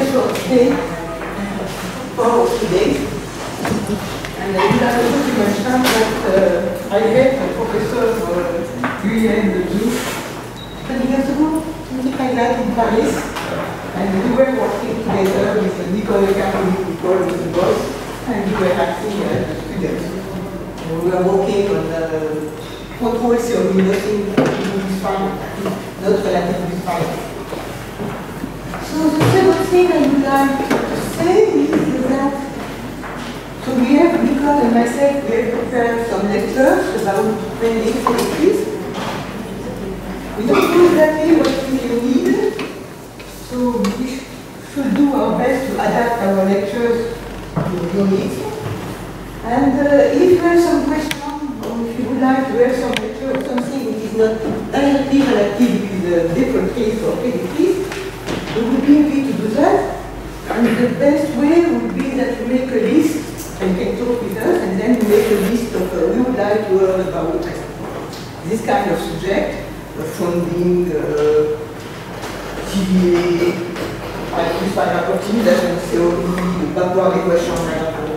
short stay for 2 days. And I would like also to mention that I met Professor Guyenne de Zou 20 years ago, something like that, in Paris. And we were working together with Nicole Catholic, Nicole with the boss, and we were acting as students. We were working on control theory, nothing defined, not relatively defined. So the second thing I would like to say is that so we have, Nicole and myself, we have prepared some lectures about mainly therapies. We don't know exactly what we need, so we should do our best to adapt our lectures to your needs. And if you have some questions, or if you would like to have some lecture or something which is not directly relative with a different case or therapies, we would be happy to do that. And the best way would be that we make a list and can talk with us, and then we make a list of we would like to learn about this kind of subject, funding, CVA, spinal optimization theory, backward equation,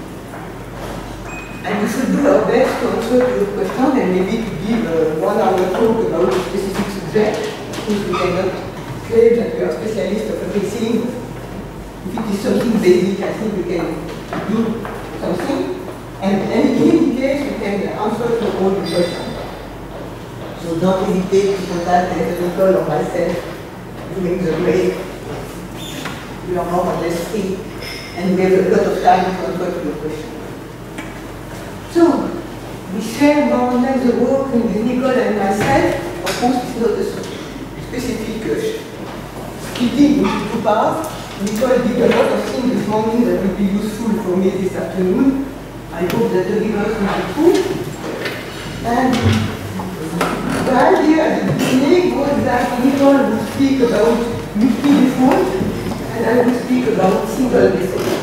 and we should do our best to answer to your question and maybe to give a 1 hour talk about a specific subject, since we cannot claim that we are specialists of everything. If it is something basic, I think we can do something. And in any case, we can answer to all the questions. So don't hesitate to contact Nicole or myself during the break. We are more or less free, and we have a lot of time to answer to your questions. So, we share more or less the work with Nicole and myself. Of course, it's not a specific splitting into 2 parts. Nicole did a lot of things this morning that will be useful for me this afternoon. I hope that the reverse will be true. And the idea at the beginning was that Nicole would speak about multi-default, and I will speak about single default.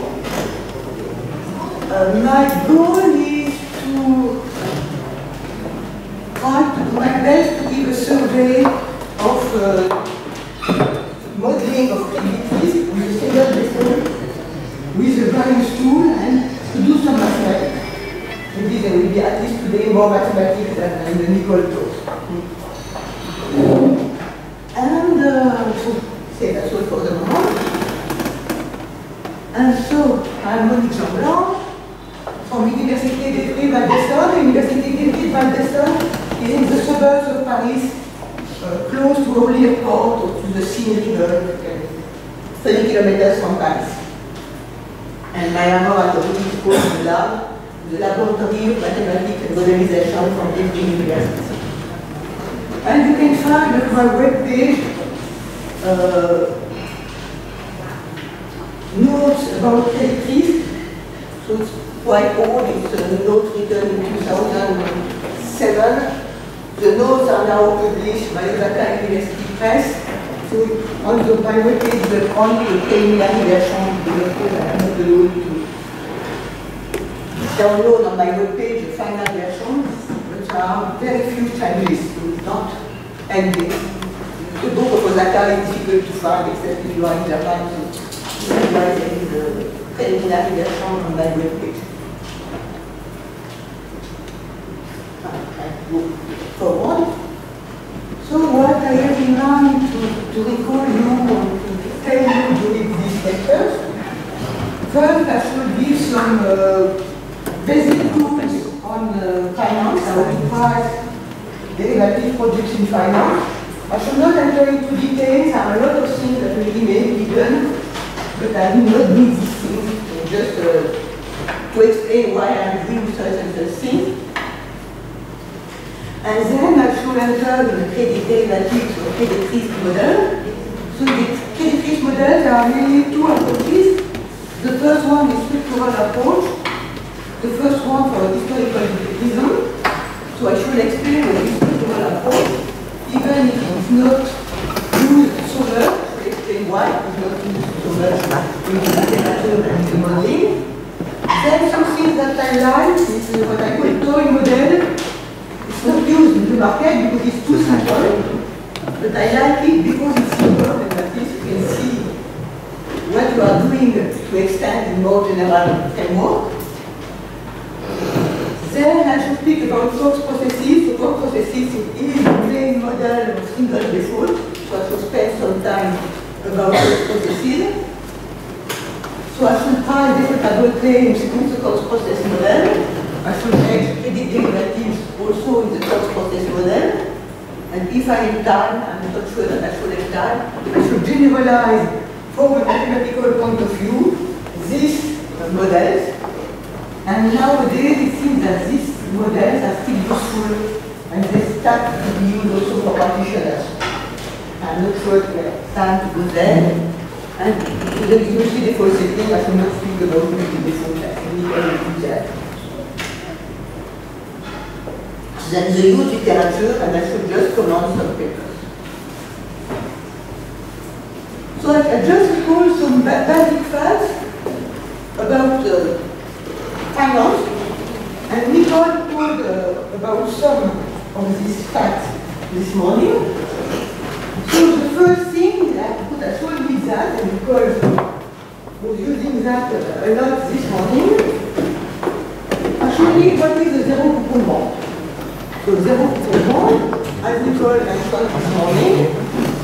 My goal is to try to do my best to give a survey of modeling of activities with a single default, with a variance tool, and to do some mathematics. Maybe there will be at least today more mathematics than the Nicole talks. And so that's all for the moment. And so I'm Monique Jean-Blanc from Université d'Évry-Val d'Essonne. Université d'Évry-Val d'Essonne is in the suburbs of Paris, close to Orly Airport or to the Seine River, 30 kilometers from Paris. And my laboratory is called the lab, the Laboratory of Mathematics and Modelization from Évry University. And you can find on my webpage notes about electricity. So it's quite old, it's a note written in 2007. The notes are now published by Osaka University Press. So on my webpage, the only the preliminary version developed, I am not alone to download on my webpage the final version, but there are very few Chinese, so it's not ending. The book of Osaka is difficult to find except if you are in Japan, so otherwise there is the preliminary version on my webpage. Forward. So what I have in mind to recall you or to tell you during these lectures, first I should give some basic tools on finance, how to price derivative products in finance. I should not enter into details, there are a lot of things that really may be done, but I will not do these things, so just to explain why I'm doing such and such things. And then I should enter in the credit derivatives or credit risk model. So the credit risk model, there are mainly 2 approaches. The first one is structural approach. The first one for historical reason. So I should explain what is structural approach, even if it's not used so much. I should explain why it's not used so much in the literature and in the modeling. Then something that I like is what I call toy model. It's not used in the market because it's too simple, but I like it because it's simple, and at least you can see in more general framework. Then I should speak about Cox processes. So Cox processes is the main model of single default. So I should spend some time about Cox processes. So I should try defaultable claims in the Cox process model. I should make predict derivatives also in the Cox process model. And if I have time, I'm not sure that I should have time, I should generalize from a mathematical point of view these models. And nowadays it seems that these models are still useful and they start to be used also for practitioners. I'm not sure if we have time to go there. And the multi-default setting, I should not speak about multi-default, I think we can do that. Then the huge literature, and I should just comment some papers. So I just recall some basic facts about finance, and Nicole told about some of these facts this morning. So the first thing I told you that, and Nicole was using that a lot this morning. Actually, what is the zero coupon bond? So zero coupon bond, as Nicole mentioned this morning,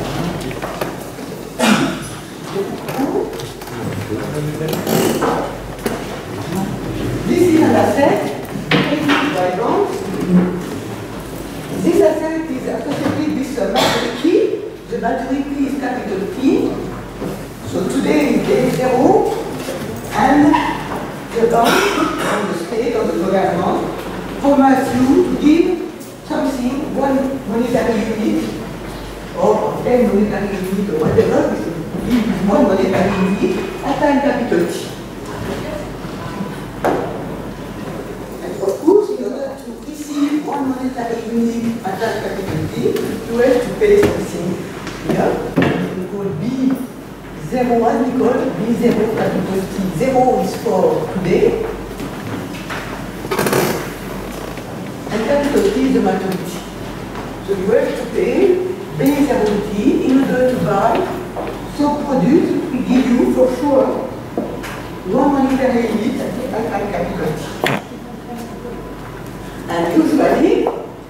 this is an asset created by bonds. This asset is associated with a battery key. The battery key is capital T. So today it is 0, and the bank, or the state, or the government promise you to give something, one monetary unit, or 10 monetary unit, or whatever, to give one monetary unit at time capital T. One monetary unit at that capital T, you have to pay something here. We call B0, what we call B0 capital T. 0 is for today, and capital T is the maturity. So you have to pay B0T in order to buy some product we give you for sure one monetary unit at that capital T. And usually,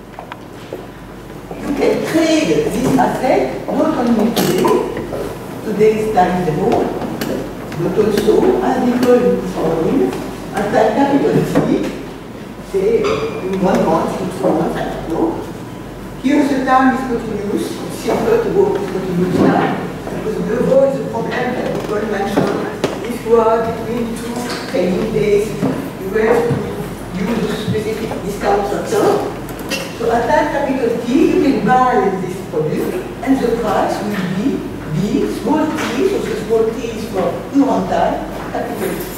you can trade this asset not only today is time 0, but also, as Nicole informed, at that capital T, say in 1 month, in 2 months, I don't know. Here the time is continuous, it's simpler to work with continuous time, because we avoid the problem that Nicole mentioned. If you are between 2 trading days, you have to use a specific discount structure. So at that capital T, you can buy this product, and the price will be B, small t, so the small t is for current time, capital T.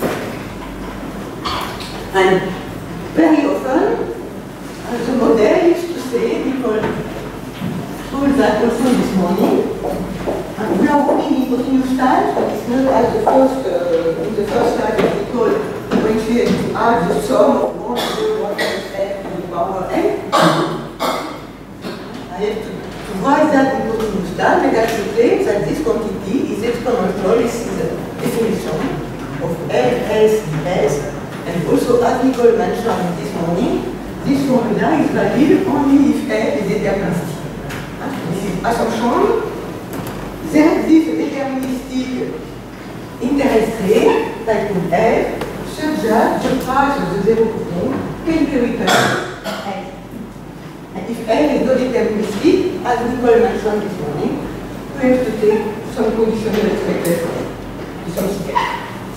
And very often, the model is to say, people told that also this morning, and we are working in continuous time, but it's not as the first, in the first slide that we call when she has to add the sum of 1 over 1 times n to the power n. I have to write that in continuous time, and I should say that this quantity is exponential. This is the definition of LS ds. And also, as Nicole mentioned this morning, this formula is valid only if L is deterministic. This is assumption. There exists a deterministic interest rate, type of L, such that the price of the zero coupon can be returned L. And if L is not deterministic, as Nicole mentioned this morning, we have to take some conditional expected to some scale.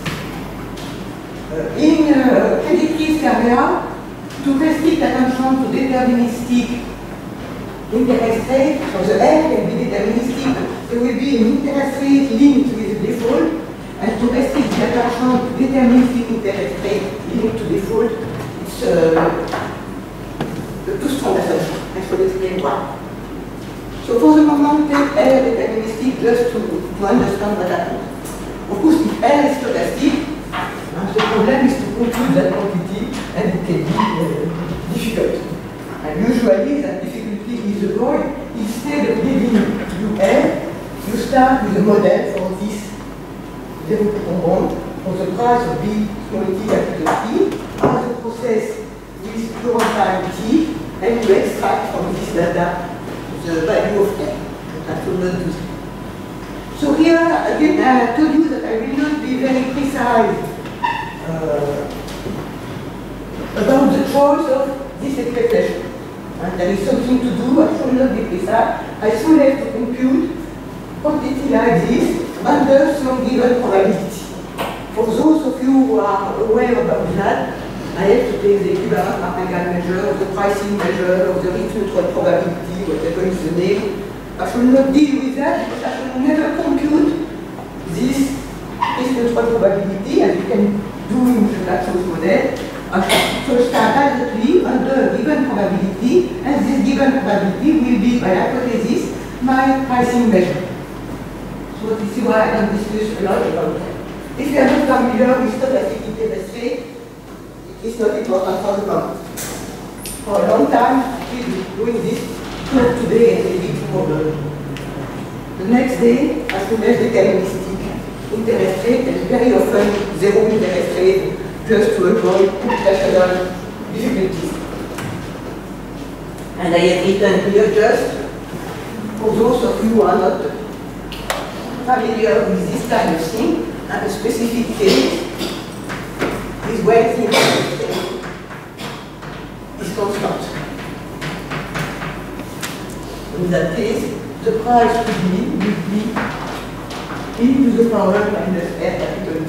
In credit risk area, to restrict attention to deterministic interest rate, so the L can be deterministic, there will be an interest rate linked with the default, and to restrict the attention to deterministic interest rate linked to default, it's a too strong assumption. I shall explain why. So for the moment, take L deterministic just to understand what happens. Of course, if L is stochastic, the problem is to compute that quantity, and it can be difficult. And usually, that difficulty is avoided. Instead of giving you L, you start with a model for this zero coupon bond, of the price of B small t capital T as a process with current time t, and you extract from this data the value of n. That will not do that. So here, again, I told you that I will not be very precise about the choice of this expectation. And there is something to do, I should not be precise. I should have to compute quantity like this under some given probability. For those of you who are aware about that, I have to take the equivalent Martingale measure, or the pricing measure, or the Ritz neutral probability, whatever is the name. I should not deal with that because I should never compute this Ritz neutral probability, as you can do in the Naxos model. I should first start directly under a given probability, and this given probability will be, by hypothesis, my pricing measure. So this is why I don't discuss a lot about that. If you are not familiar with stochastic interest rate, it's not important for the moment. For a long time, we've been doing this till today and maybe tomorrow. The next day, as soon as deterministic interest rate, and very often zero interest rate, just to avoid computational difficulties. And I have written here just for those of you who are not familiar with this kind of thing, and a specific case is where the interest rate is constant. In that case, the price would be e to the power minus r capital T.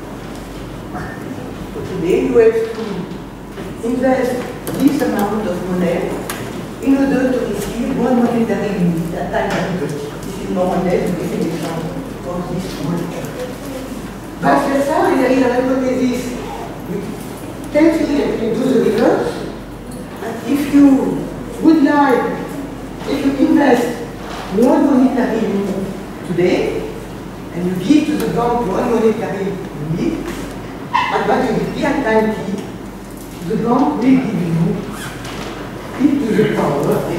So today you have to invest this amount of money in order to receive one monetary unit at time capital T. This is more or less the definition of this monetary. Vice versa, there is an hypothesis which tells you that you can do the reverse. And if you would like, if you invest one monetary unit today, and you give to the bank one monetary unit, at maturity at time t, the bank will give you e to the power of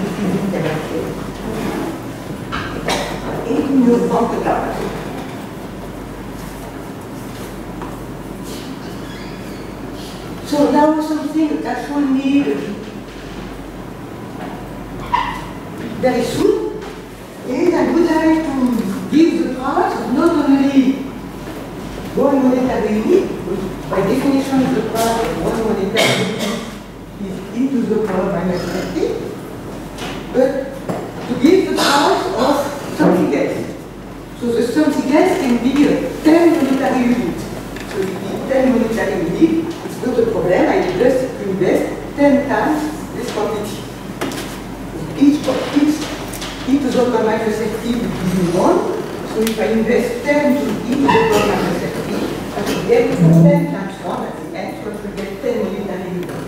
in your bank account. So now something that should need very soon is I would like to give the price of not only one monetary unit, which by definition the price of one monetary unit is e to the power minus 30, but to give the price of something else. So the something else can be 10 monetary units. So if it is 10 monetary units, it's not a problem, I just invest 10 times this quantity. Each e to the power minus 30 will give me 1. So if I invest 10 to e to the power minus 30, I will get 10 times 1 at the end, so I will get 10 monetary units.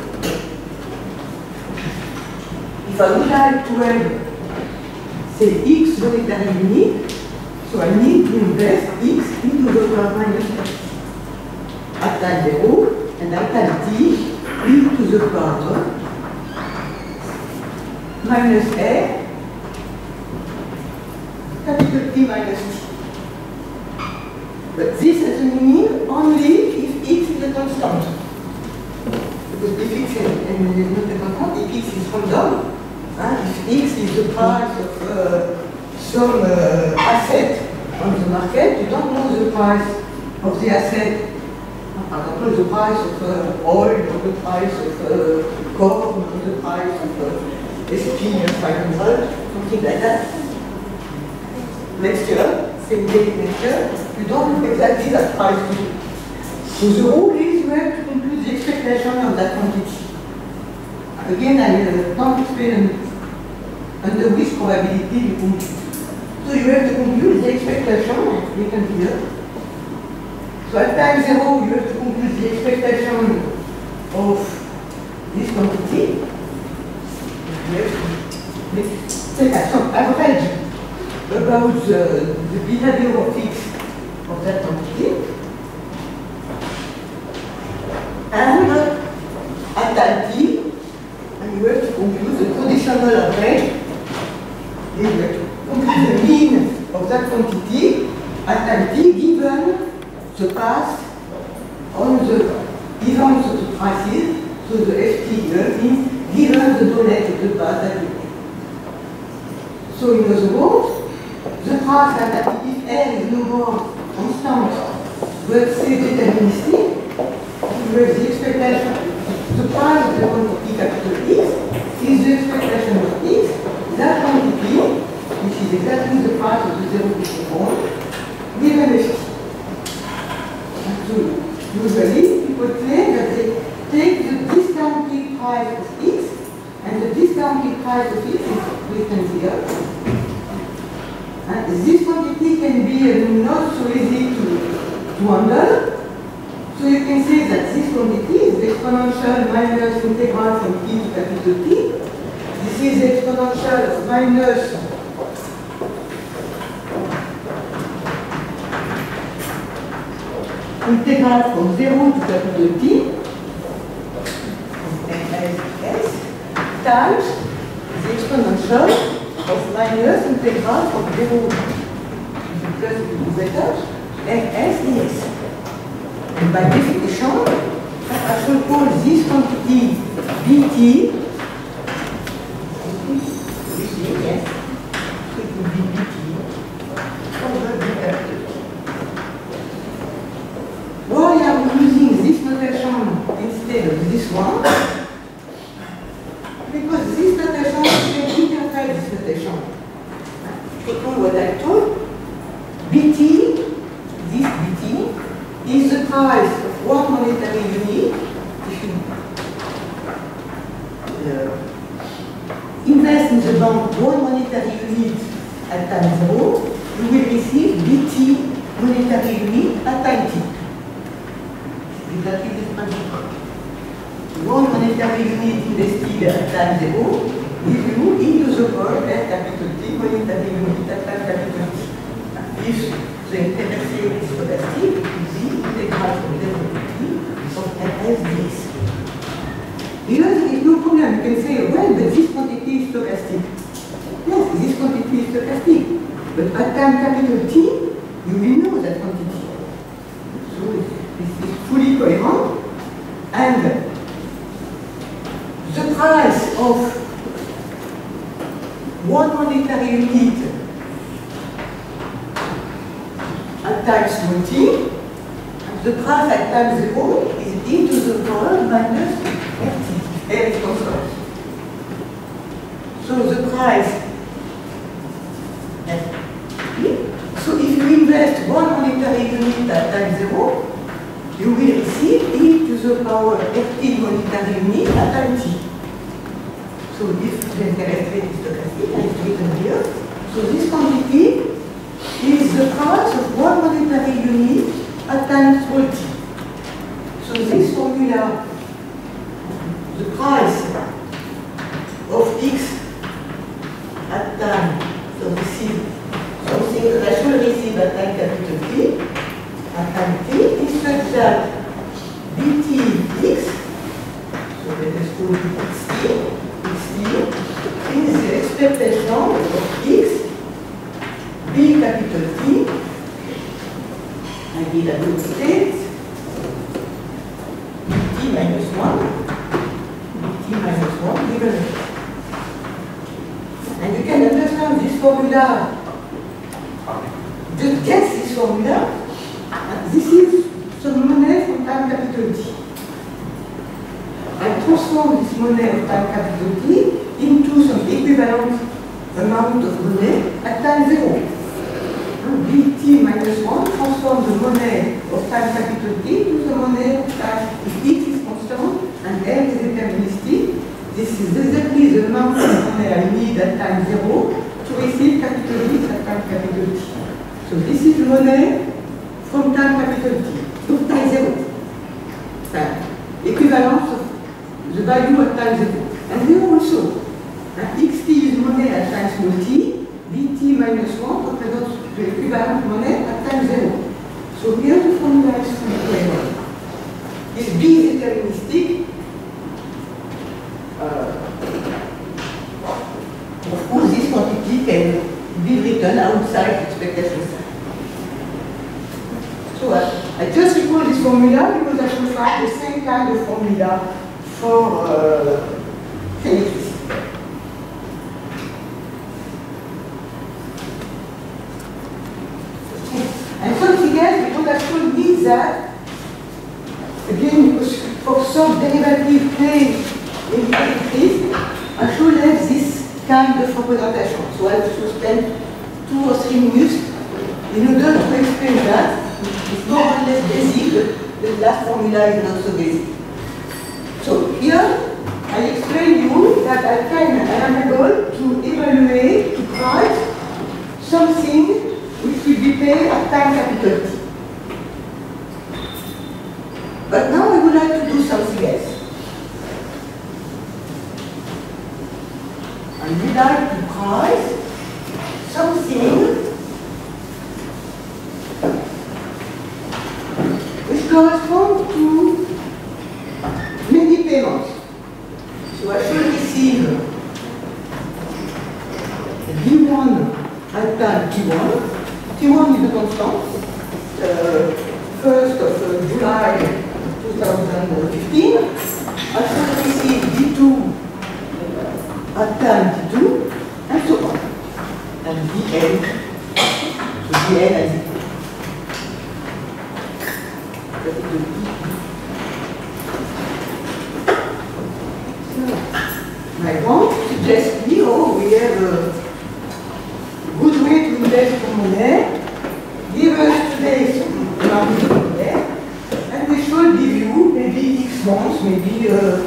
If I would like to have, say, x monetary unit, so I need to invest x e to the power minus 30 at time 0, and at time t, e to the power minus r capital T minus t. But this has a meaning only if x is a constant. Because if x is not a constant, if x is random, if x is the price of some asset on the market, you don't know the price of the asset. For example, the price of oil, or the price of corn, or the price of SP 500, something like that. Next year, same day next year, you don't know exactly that price. So the rule is you have to compute the expectation of that quantity. Again, I don't explain under which probability you compute. So you have to compute the expectation, we can do that. So at time 0, you have to compute the expectation of this quantity. You have to take some average about the behavior of x of that quantity. And at time t, and you have to compute the conditional average. You have to compute the mean of that quantity at time t given the past on the events of the crisis, so the FT here means given the knowledge of the past that we have. So in other words, the price that if R is no more constant, but say deterministic, where the expectation, the price of the quantity capital X is the expectation of X, that quantity, which is exactly the price of the zero bond, given FT. So usually people claim that they take the discounted price of X, and the discounted price of X is written here. And this quantity can be not so easy to handle. So you can say that this quantity is the exponential minus integral from T to capital T. This is the exponential minus integral from 0 to capital T, S, times the exponential of minus integral from 0 to plus better, S dx. And by definition, I shall call this quantity dt, yes, it will be dt over the capital T. Why are we using this notation instead of this one? Because this notation can interpret this notation. Recall what I told. BT, this BT, is the price of one monetary unit. If you invest in the bank one monetary unit at time 0, you will receive BT monetary unit at time T. Exactly this principle. One monetary unit invested at time 0 gives you into the world at capital T monetary unit at time capital T. If the interface is stochastic, it will be integral from 0 to T of Rs dx. Here there is no problem. You can say, well, but this quantity is stochastic. Yes, this quantity is stochastic. But at time capital T, you will know that quantity. So this is fully coherent. And the price of one monetary unit at time small t, the price at time 0 is e to the power minus ft. R is constant. So the price, so if you invest one monetary unit at time 0, you will receive e to the power ft monetary unit at time t. So if the interest rate is stochastic, and it's written here, so this quantity is the price of one monetary unit at time small t. So this formula, the price of x at time, so this is something that I should receive at time capital T, at time t, is such that bt x, so let us call it xt, is the expectation of x, b capital T, I did a good state, bt minus 1, given it. And you can understand this formula, just guess this formula, and this is some money from time capital T. I transform this money of time capital T into some equivalent amount of money at time 0. Bt minus 1 transforms the money of time capital T to the money of time, if x is constant and R is deterministic. This is exactly the amount of money I need at time 0 to receive capital X at time capital T. So this is money from time capital T, to time 0. Equivalence of the value at time 0. And here also, xt is money at time small t, bt minus 1 represents the equivalent money at time 0. So here the formula is fully coherent. If B is deterministic, of course this quantity can be written outside expectation sign. So I I just recall this formula because I should find the same kind of formula for electricity. And something else, because I should need that, again, because for some derivative plane in the electricity, I should have this kind of representation. So I should spend 2 or 3 minutes in order to explain that. It's more or less basic, but the last formula is not so basic. So here, I explain you that I am able to evaluate, to price something which will be paid at time capital T. But now I would like to do something else. I would like to price something which corresponds to many payments. So I should receive D1 at time T1. T1 is a constant. 1st of July 2015. I should receive D2 at time T2, and so on. And Dn, so Dn as my point suggests me, oh, we have a good way to invest for money. Give us today some amount of money, and we should give you maybe X months, maybe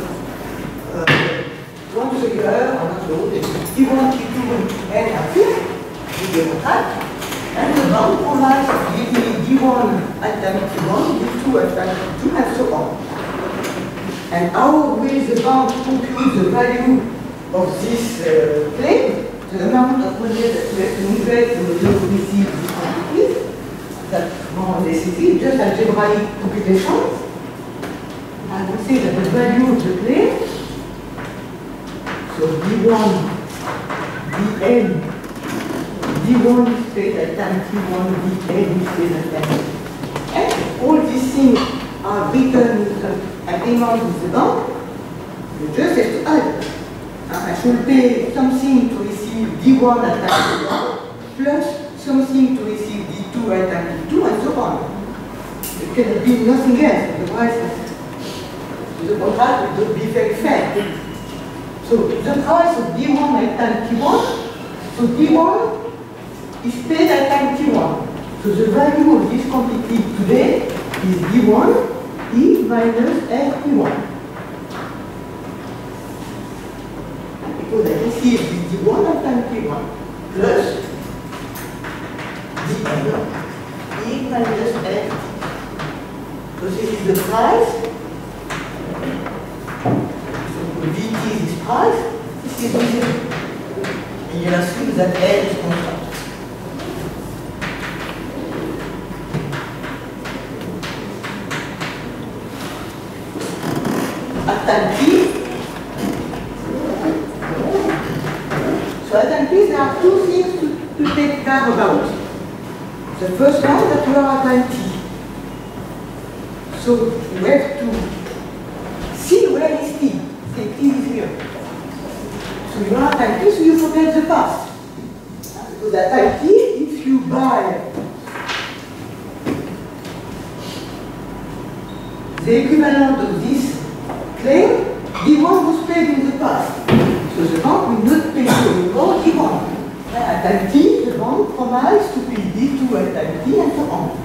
once a year, or not so. You want to do an affair, you get a cut, and the bank provides to give me D1 at time T1, D2 at time T2, and so on. And how will the bank compute the value of this claim, the amount of money that you have to invest in order to receive this quantity? That's more or less easy, just algebraic computation. I would say that the value of the claim, so D1, Dn, D1 is paid at time T1, Dn is paid at time T2. And all these things are written in agreement with the bank. You just have to add. I should pay something to receive D1 at time T1, plus something to receive D2 at time T2, and so on. It cannot be nothing else, otherwise the contract would be very fair. So the price of D1 at time T1, so D1 is paid at time T1. So the value of this quantity today is D1 E minus F T1. Because I receive this D1 at time T1 plus Dn E minus F. So this is the price. Vt is this price. This is visible. And you assume that L is constant. At time T, so at time T there are 2 things to take care about. The first one, that you are at time T. So you have to see where is T. Say T is here. So you are at time T, so you forget the past. Because at time T, if you buy the equivalent of this claim, D1 was paid in the past. So the bank will not pay you anymore D1. At time T, the bank promised to pay D2 at time T, and so on.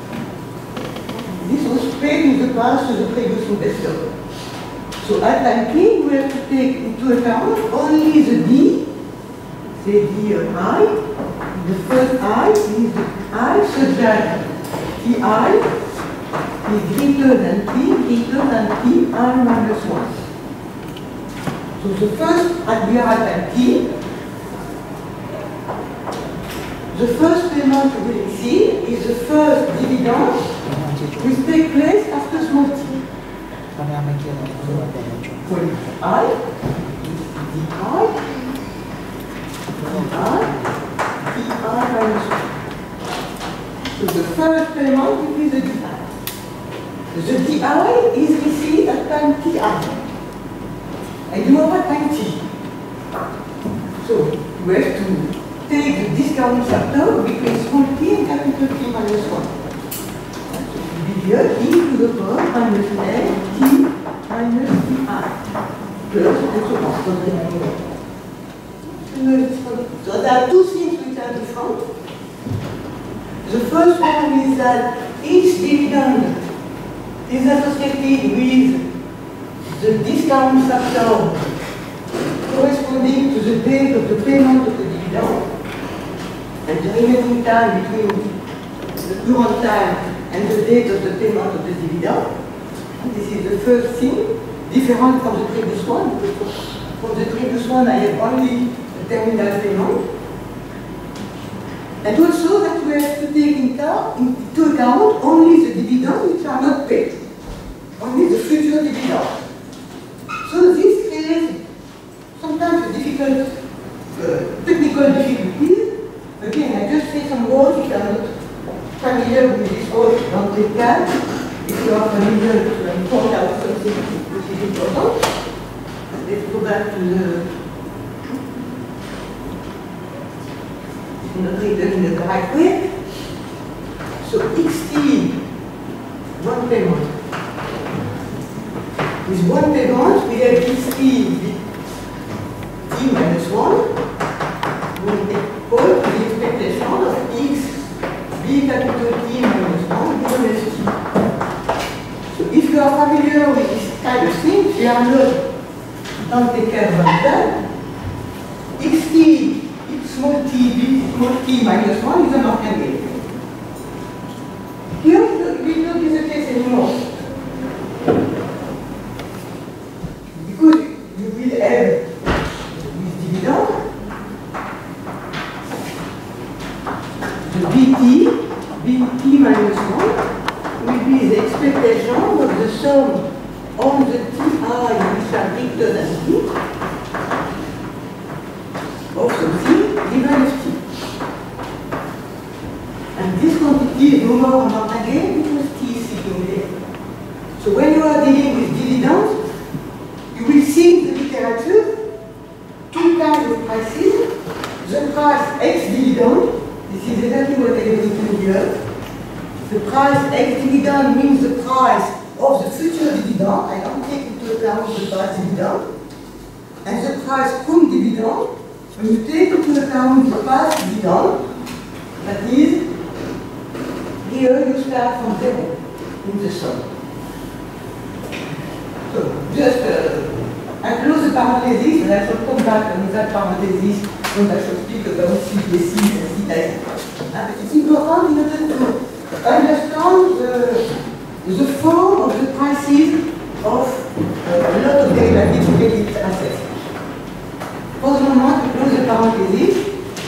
This was paid in the past to the previous investor. So at time T, we have to take into account only the D, say Di. The first I is the I such that Ti is greater than Ti minus 1. So the first, we are at T, the first payment we will receive is the first dividend which takes place after small t. So for I, Ti minus 1. So the first payment will be the dividend. The DI is received at time ti. And you have a time t. So you have to take the discount factor between small t and capital T minus 1. Here, e to the power minus n t minus ti. Plus and so on. So there are two things which are different. The first one is that each dividend is associated with the discount factor corresponding to the date of the payment of the dividend, and the remaining time between the current time and the date of the payment of the dividend. And this is the first thing, different from the previous one. From the previous one, I have only the terminal payment. And also that we have to take into account only the dividends which are not paid, only the future dividend. So this creates sometimes a difficult technical difficulties. Again, I just say some words if you are not familiar with this word, don't take that. If you are familiar, you can point out something which is important. Let's go back to the not written in the right way. So xt, one payment. With one payment, we have xt t minus 1. We equal to the expectation of x b capital T minus 1 given as t. So if you are familiar with this kind of thing, if you are not, don't take care of that. Xt small t minus 1 is an ordinary. Here it will not be the case anymore. Because you will have this dividend, the bt minus 1 will be the expectation of the sum on the ti which are greater than t of something given as t. And this quantity is no more an again because t is sitting there. So when you are dealing with dividends, you will see in the literature two kinds of prices. The price x dividend, this is exactly what I have written here. The price x dividend means the price of the future dividend. I don't take into account the past dividend. And the price cum dividend, when you take into account the past dividend, that is, here you start from 0 in the sum. So, just I close the parenthesis, and I shall come back on that parenthesis when I shall speak about CPC and CTI. It's important in order to understand the form of the prices of a lot of derivative credit assets. For the moment, I close the parenthesis.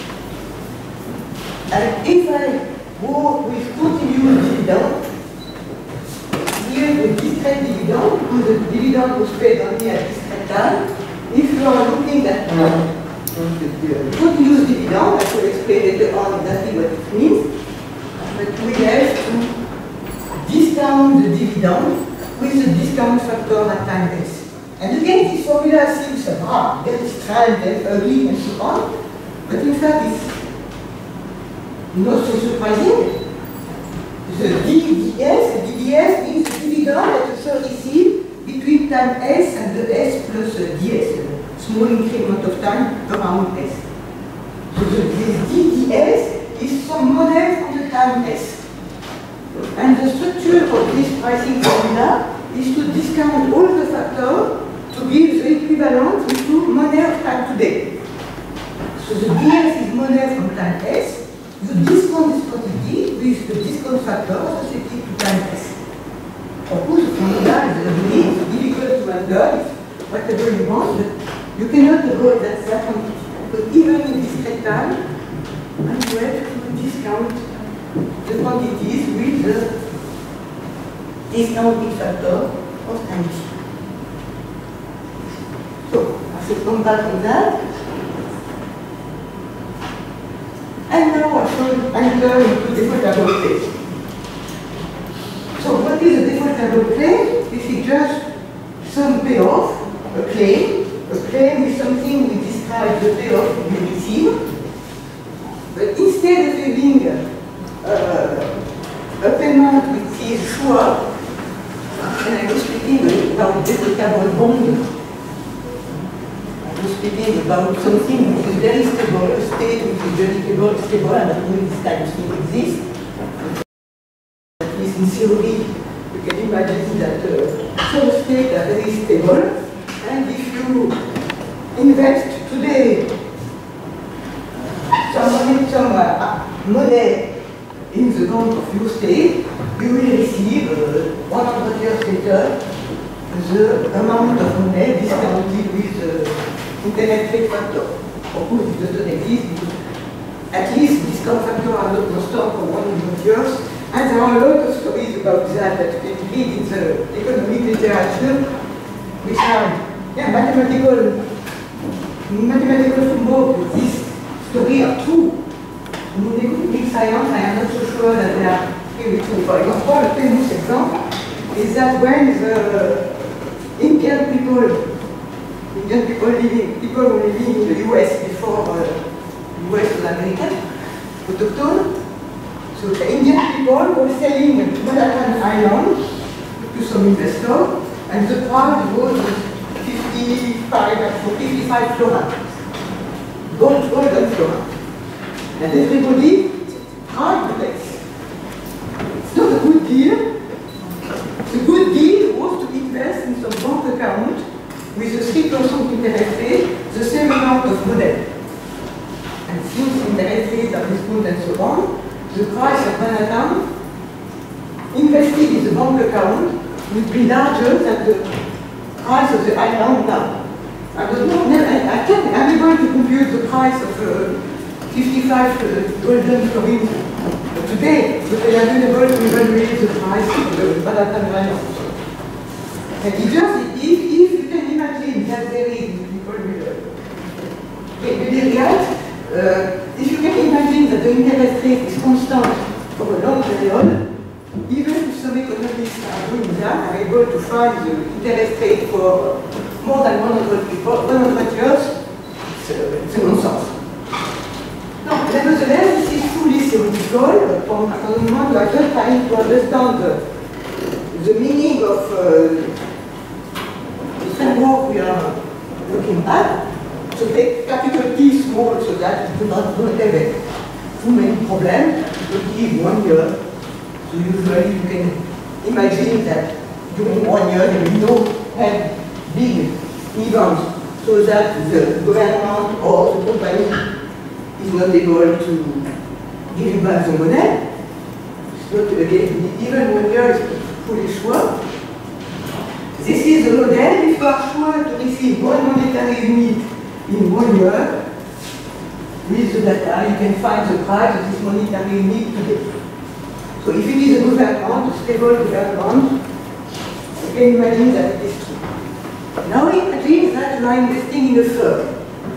And if I go with continuous dividend, here the discrete dividend, because the dividend was paid only at discrete time. If you are looking at the continuous dividend, I will explain later on exactly what it means. But we have to discount the dividend with the discount factor at time s. And again, this formula seems very strange and ugly and so on, but in fact it's not so surprising. The DDS means the dividend that you shall receive between time s and the s plus ds, a small increment of time around s. So this DDS is some money from the time s. And the structure of this pricing formula is to discount all the factors to give the equivalent to money of time today. So the ds is money from time s. You discount this quantity with the discount factor associated to time s. Of course, the formula is really difficult to handle, whatever you want, but you cannot avoid that quantity. But even in discrete time, you have to discount the quantities with the discounting factor of time t. So, I should come back on that. And now I shall enter into defaultable phase. So what is a defaultable stable claim? This is just some payoff, a claim. A claim is something we describe the payoff we receive. But instead of having a payment which is sure, and I was speaking about deprecable bond, I was speaking about something which is very stable, a state which is very stable, and that means this kind of thing exists. At least in theory, you can imagine that some states are very stable, and if you invest today some money in the bank of your state, you will receive 100 years later the amount of money discounted with interest rate factor. Of course, it doesn't exist because at least discount factors are not constant for 100 years. And there are a lot of stories about that that you can read in the economic literature, which are mathematical framework. This story are true. In economic science, I am not so sure that they are really true. For example, a famous example is that when the Indian people who were living in the US before the US was American, autochtone, so the Indian people were selling Manhattan Island to some investor, and the price was 55 florins, golden florins. And everybody tried the place. It's not a good deal. The good deal was to invest in some bank account with a 3% interest rate, the same amount of money. And since interest rates are discount and so on, the price of Manhattan invested in the bank account will be larger than the price of the island now. I'm going to compute the price of 55 golden florins today, but they are unable to evaluate the price of the Manhattan Island. And if you can imagine that there is, people will be right, if you can imagine that the interest rate is constant for a long period, even if some economists are doing that, are able to find the interest rate for more than 100 years, it's a nonsense. No, nevertheless, this is fully theoretical. For the moment, we are just trying to understand the meaning of the framework we are looking at. So take capital T small so that you do not have too many problems. Capital T 1 year. So usually you can imagine that during 1 year there will no big events so that the government or the company is not able to give you back the money. It's not, again, even 1 year is fully sure. This is the model. If you are sure to receive one monetary unit in 1 year, with the data, you can find the price of this monetary unit today. So if it is a government, a stable government, you can imagine that it is true. Now imagine that you are investing in a firm.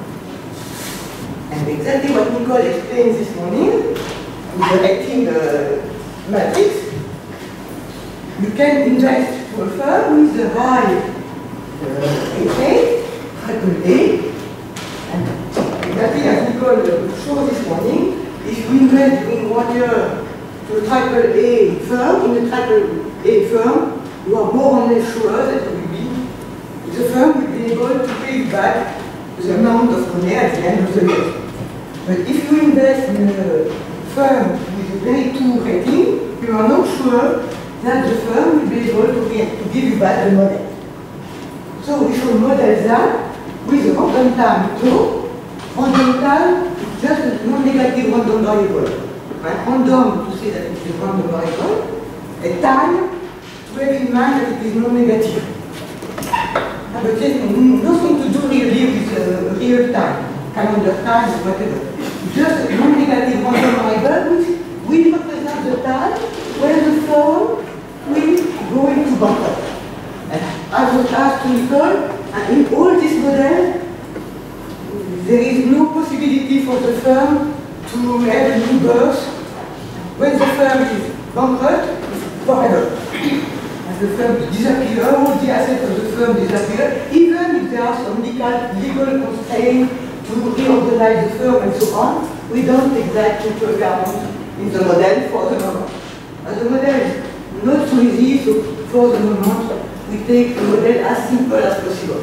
And exactly what Nicole explained this morning, with the rating matrix, you can invest to a firm with the high A, triple A, and exactly as Nicole showed this morning, if you invest during 1 year to a triple A firm, in a triple A firm, you are more or less sure that the firm will be able to pay you back the amount of money at the end of the year. But if you invest in a firm with a very poor rating, you are not sure that the firm will be able to give you back the money. So we should model that with a random time too. Random time is just a non-negative random variable. Random to say that it is a random variable. A time to have in mind that it is non-negative. But it has nothing to do really with real time, calendar time, or whatever. Just a non-negative random variable which will represent the time when the firm will go into bankrupt. And I was asked to Nicole, and in all this model, there is no possibility for the firm to have a new birth when the firm is bankrupt forever. the firm disappears, all the assets of the firm disappear, even if there are some legal constraints to reorganize the firm and so on. We don't take that into account in the model for the moment. And the model is not so easy, so for the moment, we take the model as simple as possible.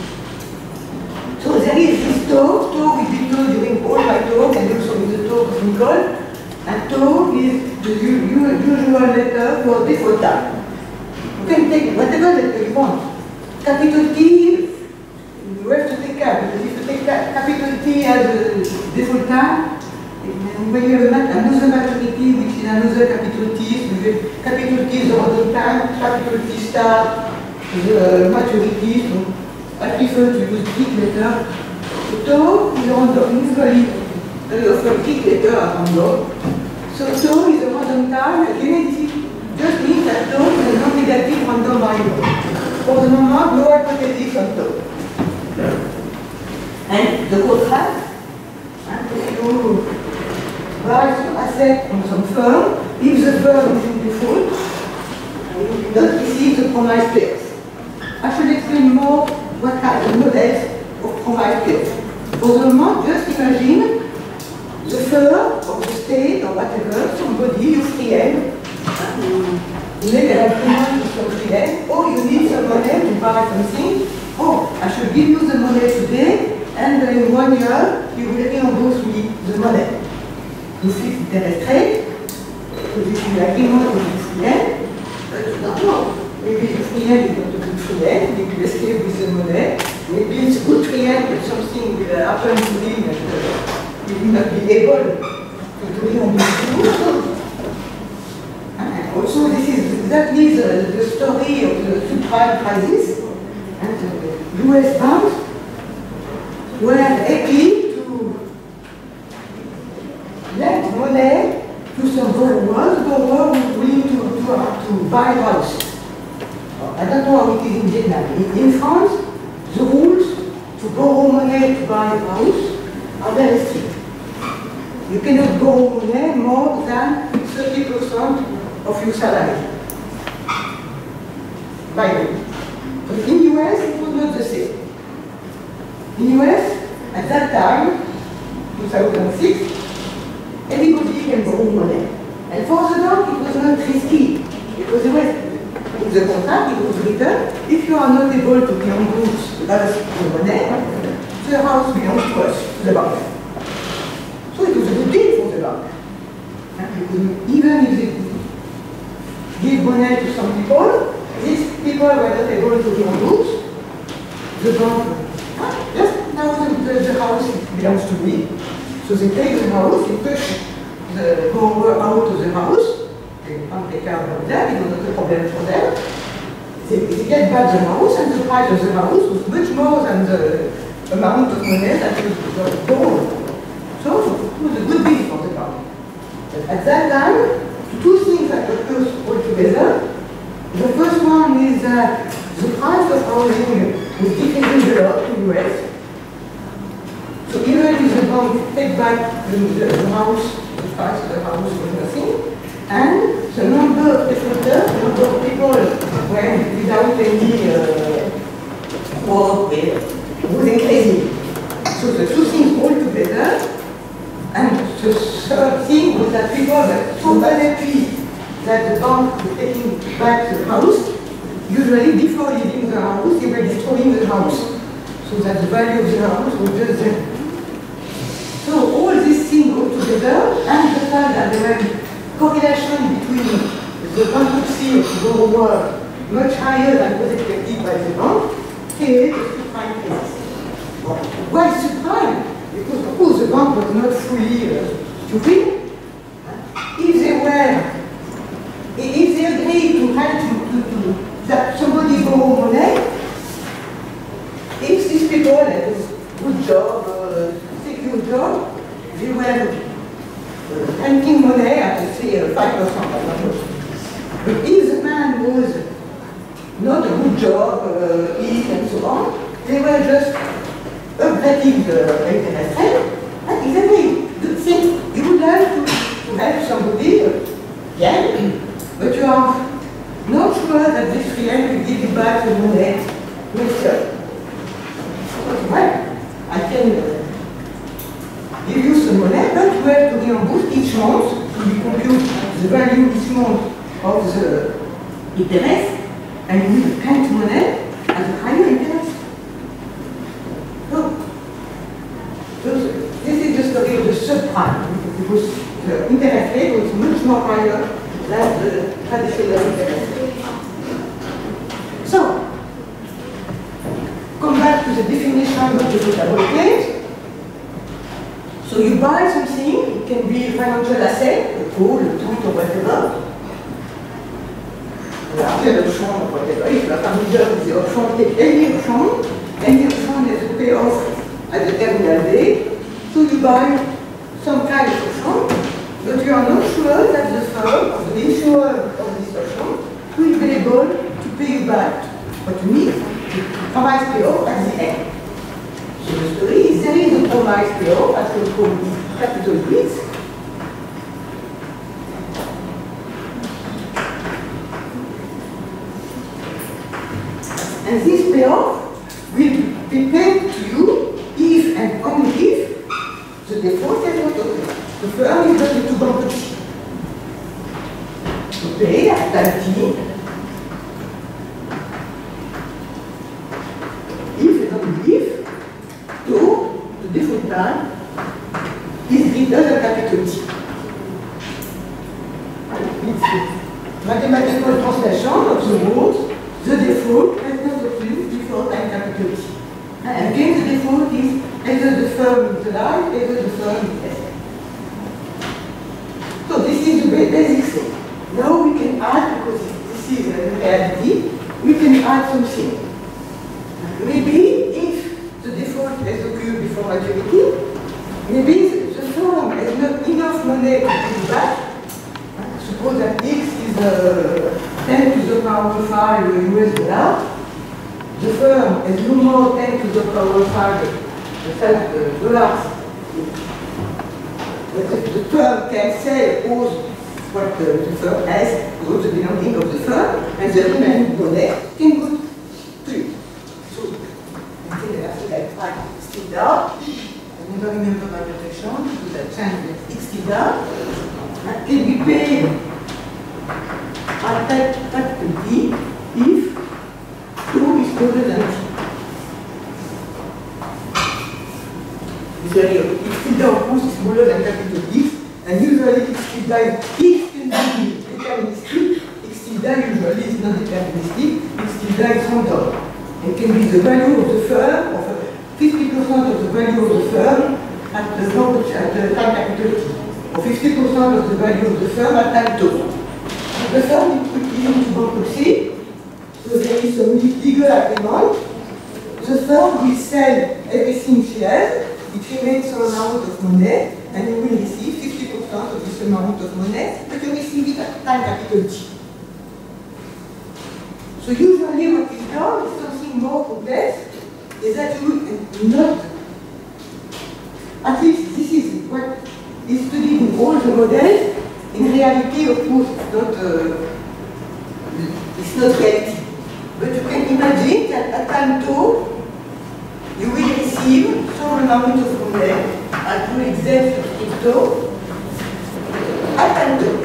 So there is this talk we did during all my talk and also in the talk of Nicole. And tau is the usual letter for default time. You can take whatever letter you want. Capital T, you have to take cap, because if you take capital T as a default time, and when you have another maturity which is another capital T, so you have capital T is the model time, capital T star the maturity, so I prefer to use big letter. So tau is random, usually very often big letter are random. So tau is a random time, again it just means that tau is a non-negative random variable. For the moment, no hypothesis on tau. And the contract, if you buy some asset on some firm, if the firm is in default, you do not receive the promised payers. I should explain more what kind of models of promised payers. For the moment, just imagine the firm or the state or whatever, somebody, you free end, you make an agreement with some free end, or you need some money to buy something. Oh, I should give you the money today, and in 1 year, you will reimburse me the money. You fix interest rate, so this is an agreement with the free end, but you don't know. Maybe the free end is not a good free end, maybe you escape with the money, maybe it's a good free end, but something will happen to him, and you will not be able to reimburse you. And also, this is exactly the story of the subprime crisis. And the US banks were happy to lend money to some borrowers who were willing to buy a house. I don't know how it is in Vietnam. In France, the rules to borrow money to buy a house are very strict. You cannot borrow money more than 30% of your salary. By the way. But in the US, it was not the same. In the US, at that time, 2006, everybody can borrow money. And for the bank, it was not risky. Because in the contract, it was written, if you are not able to reimburse us the money, the house belongs to us, to the bank. So it was a good deal for the bank. And even if they give money to some people, these people were not able to reimburse the bank. Yes, now the house belongs to me. So they take the house, they push the borrower out of the house, they can't take care of them, it was not a problem for them. They get back the house, and the price of the house was much more than the amount of money that was borrowed. So it was a good deal for the bank. But at that time, two things that occurred all together. The first one is that the price of housing was decreasing a lot in the US. So even if the bank take back the house, the price of the house was nothing, and the number of defaulters, the number of people went without any work was increasing. So the two things all together, and the third thing was that people were so unhappy that the bank was taking back the house. Usually before leaving the house, they were destroying the house, so that the value of the house was just there. So all these things go together, and the fact that there were correlation between the bankruptcy of the borrower much higher than was expected by the bank, created a subprime crisis. Why subprime? Because of course the bank was not fully stupid. If they agreed to that somebody borrow money, if these people had a good job, secure job, they were renting money at, say, 5%, I don't know. But if the man was not a good job, ill, and so on, they were just updating the interest rate, and exactly the thing you would like to help somebody, yeah, but not sure that this friend will give you back the money next year. Well, I can give you some money, but you have to reimburse each month, we compute the value each month of the interest, and you will count money at a higher interest. So this is the story of the subprime, because the interest rate was much more higher than the traditional interest rate. So, come back to the definition of the total rate. So you buy something, it can be a financial asset, a coal, a tooth, or whatever. An option or whatever. If you are familiar with the option, take any option has a payoff at the terminal date. So you buy some kind of option, but you are not sure that the firm or the insurer of this option will be able to pay you back what you need to promise payoff at the end. So the story is there is a promise payoff at what we call capital risk. And this payoff will be paid to you if and only if the default has not occurred. The firm is not into bankruptcy. To pay at time T if and only if the default time is greater than capital T. It's mathematical translation of the rules. The default has not occurred before time capital T. And again, the default is either the firm is alive, either the firm is dead. So this is the basic thing. Now we can add, because this is a reality, we can add something. Maybe if the default has occurred before maturity, maybe the firm has not enough money to pay back. Suppose that X is 10 to the power 5 US dollar. The firm has no more 10 to the power 5 dollars. The firm can sell all what the firm has, all the belonging of the firm, and the remaining money can go to you. So, I think I have to like 5 still down. I never remember my protection, because I changed it still down. Can be paid at capital T if 2 is greater than T. Usually, if theta of course is smaller than capital X, and usually X theta X can be deterministic, X theta usually is not deterministic, X theta is random. It can be the value of the firm, of 50% of the value of the firm at the time capital T, or 50% of the value of the firm at time tau. The firm is put into bankruptcy, so there is some legal agreement. The firm will sell everything she has. It remains some amount of money, and you will receive 50% of this amount of money, but you receive it at time capital T. So usually what is done is something more complex, is that you not, at least this is what is studied in all the models. In reality, of course, it's not reality. But you can imagine that at time tau, you will receive some amount of money at your exact crypto at time tau.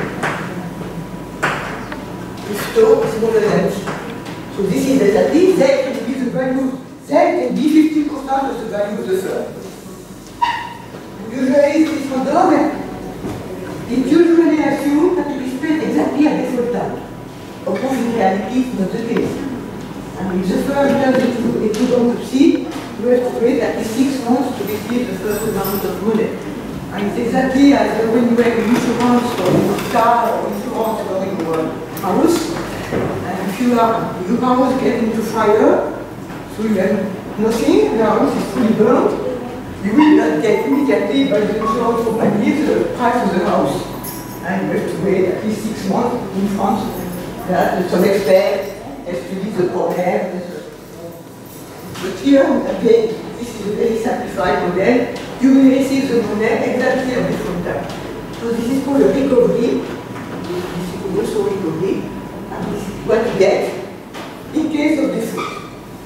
If tau is smaller than T. So this is exactly, that can be the value, that can be 50% of the value of the firm. Usually it's random. It usually assumes that it is paid exactly at default time. Of course, in reality, it's not the case. And if the firm turns into bankruptcy, you have to wait at least 6 months to receive the first amount of money. And it's exactly as when you have insurance for your car or insurance for your house. And if your house gets into fire, so you have nothing, the house is fully burnt, you will not get immediately by the insurance company the price of the house. And you have to wait at least 6 months in France. That some expert has to leave the problem. But here, again, this is a very simplified model. You will receive the money exactly at the same time. So this is called a recovery. This is also recovery. And this is what you get in case of default.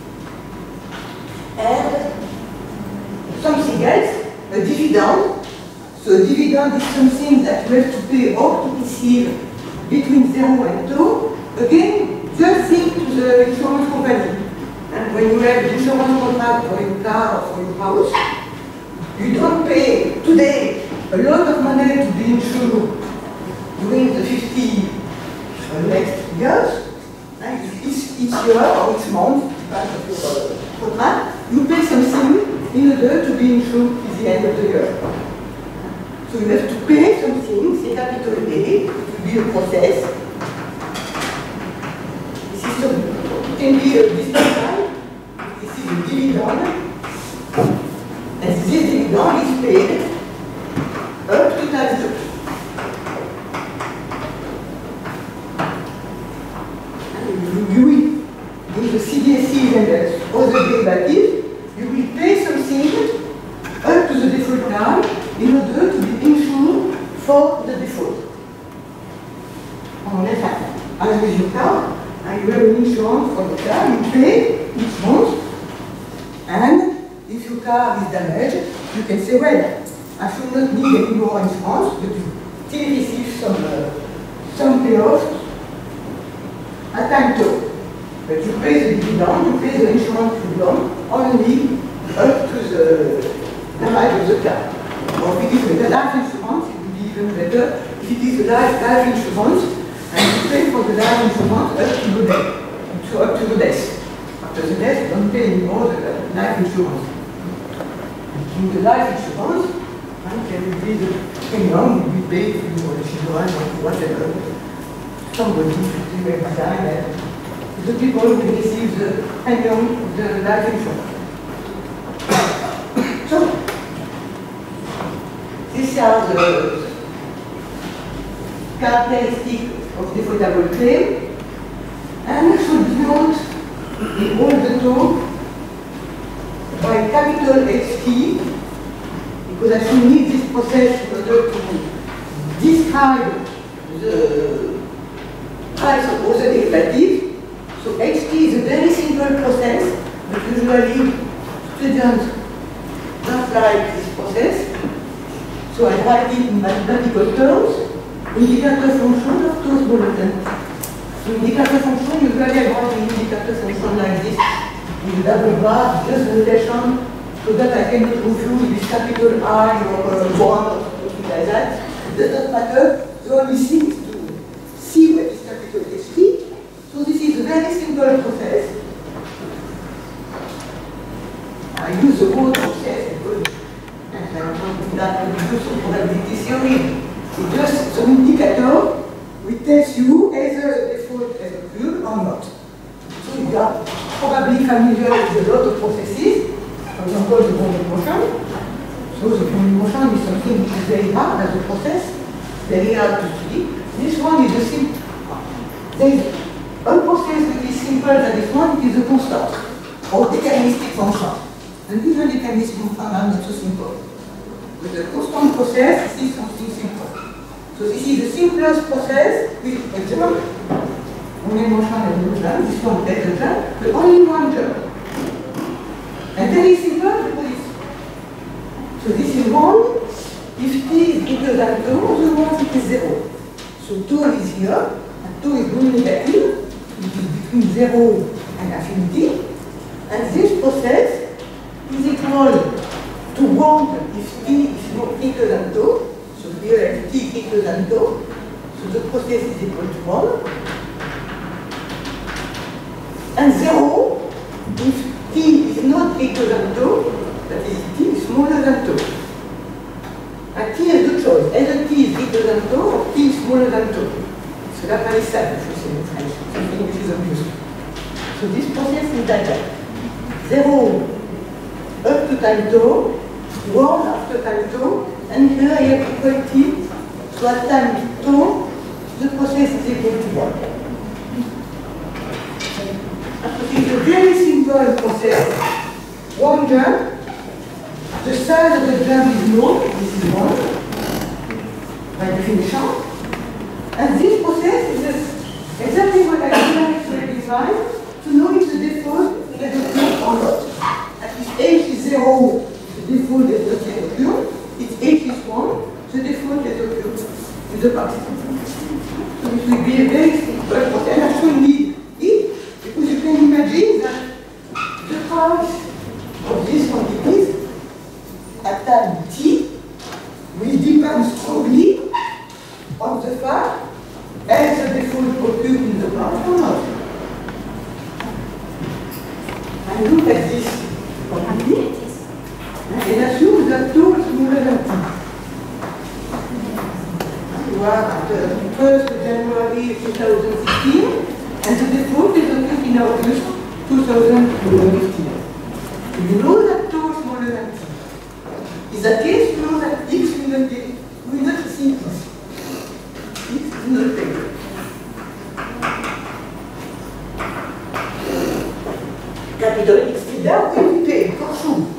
And something else, a dividend. So a dividend is something that you have to pay or to receive between 0 and 2. Again, just think to the insurance company. And when you have an insurance contract for your car or for your house, you don't pay today a lot of money to be insured during the 50 next years. And each year or each month, part of your contract, you pay something in order to be insured at the end of the year. So you have to pay something, say capital A, it will be a process. This is it can be a business line, this is a dividend, and this dividend is paid up to times 2. You will, in the CDSC and the other derivatives, you will pay something up to the default time in order to be insured for the default. On left hand, as with your car, and you have an insurance for the car, you pay each month, and if your car is damaged, you can say, well, I should not need any more insurance, but you still receive some payoff at time 2. But you pay the dividend, you pay the insurance premium only up to the life of the car. Or if it is a life insurance, it will be even better. If it is a life insurance, and you pay for the life insurance up to the death. So up to the death. After the death, you don't pay anymore the life insurance. In the life insurance, there will be the premium will be paid for the children or whatever. Somebody should be die. The people who receive the premium of the life insurance. So, these are the characteristics of defaultable claim, and I should denote all the two by capital HT, because I should need this process in order to describe the price of other derivatives. So HT is a very simple process, but usually students don't like this process. So I write it in mathematical terms. Indicator function of two bulletins. So indicator function, usually I write the indicator function like this, with a double bar, just the relation, so that I can confuse with capital I or 1 or something like that. It does not matter. The only thing is to see what is capital HT. So this is a very simple process. I use the word process because I don't want that to do some probability theory. It's just some indicator which tells you either a default has occurred or not. So you are probably familiar with a lot of processes. For example, the bounded motion. So the bounded motion is something which is very hard as a process, very hard to study. This one is a simple. There is a process which is simple than this one, it is a constant, or deterministic function. And even deterministic functions are not so simple. With a constant process, this is something simple. So this is the simplest process with a jump. Only motion and no jump, this one has a jump, but only one jump. And very simple because it's. So this is 1, if t is bigger than 2, otherwise it is 0. So 2 is here, and 2 is non-negative. It is between 0 and infinity, and this process is equal to 1 if t is not bigger than 2. So here if t is equal than 2, so the process is equal to 1. And 0 if t is not equal than 2, that is t is smaller than 2. And t has the choice, either t is equal than 2 or t is smaller than 2. So la palissade, if you say in French, something which is obvious. So this process is like that. 0 up to time 2, 1 after time 2, and here I have equality. So at time 2, the process is equal to 1. It's a very simple process. One jump, the size of the jump is known, this is 1, by definition. And this process is exactly what I did be a very simple process. And I should need it because you can imagine that the price of these quantities at time t will depend strongly on the fact as the default occurs in the graph or not. And look at this quantity and assume that tau is smaller than t. You are at the 1st of January 2016 and the default is occurred in August 2015. You know that tau is smaller than t. In that case, you know that x will not exceed this. X is not bigger. Capital X theta will be paid for sure.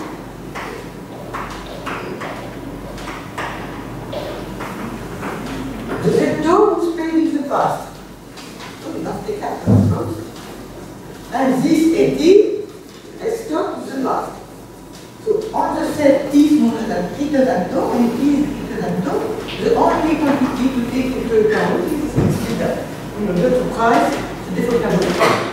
The vector was paid in the past. So we must take out of course. And this 80 is stored to the last. So on the set t smaller than greater than tau and t is greater than tau, the only quantity to take into account is x theta in order to price the default harmonic.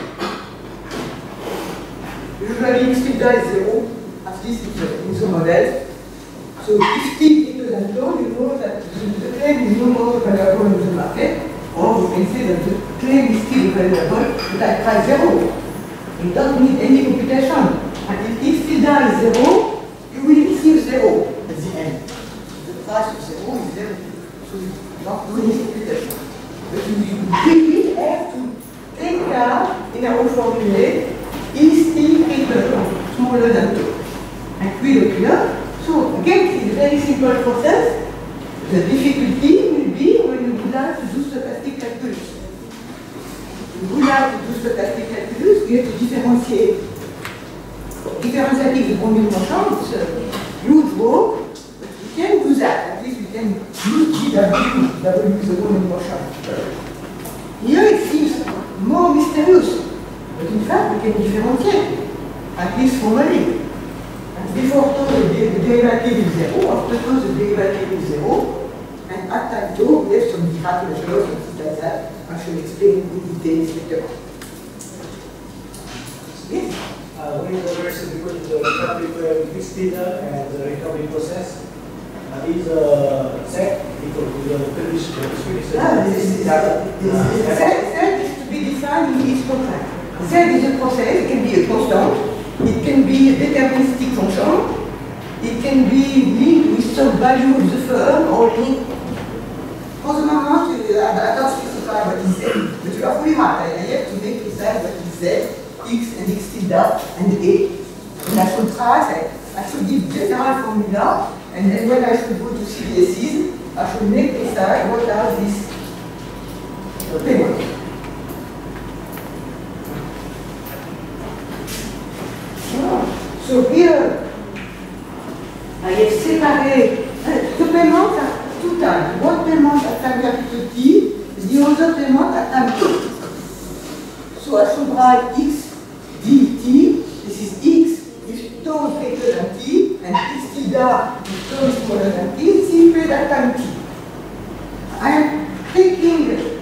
Usually x theta is 0, at least in the model. So if t is greater than tau, you know that the claim is no more valuable in the market, or you can say that the claim is still valuable, but at price 0. You don't need any computation. And if theta is 0, you will receive 0 at the end. The price of 0 is 0. So you don't do any computation. But you really have to take care in our formula is t greater or smaller than 2. And will occur. So again, it's a very simple process. The difficulty will be when you would like to do stochastic calculus. You would like to do stochastic calculus, you have to differentiate. Differentiating the combination is a huge work, but we can do that. At least we can use GW, W is the combination. Here it seems more mysterious, but in fact we can differentiate, at least formally. Before tau, the derivative is 0, after tau, the derivative is 0, and at time tau, we have some miraculous laws and things like that. I shall explain in details later. Yes? When you converse between the recovery fixed theta and the recovery process, is set equal to the previous Z is to be defined in each contract. Z is a process, it can be a constant. It can be a deterministic function. It can be linked with some value of the firm or linked. For the moment, I don't specify what is Z, but you are fully right. I have to make precise what is Z, X and X theta and A. And I should try, I should give general formula, and then when I should go to CDSs, I should make precise what are these payments. So here, I have separated the payments at two times. One payment at time capital T, the other payment at time t. So I should write x dt. This is x if tau is greater than t, and x theta if tau is smaller than t. It's paid at time t. I am taking,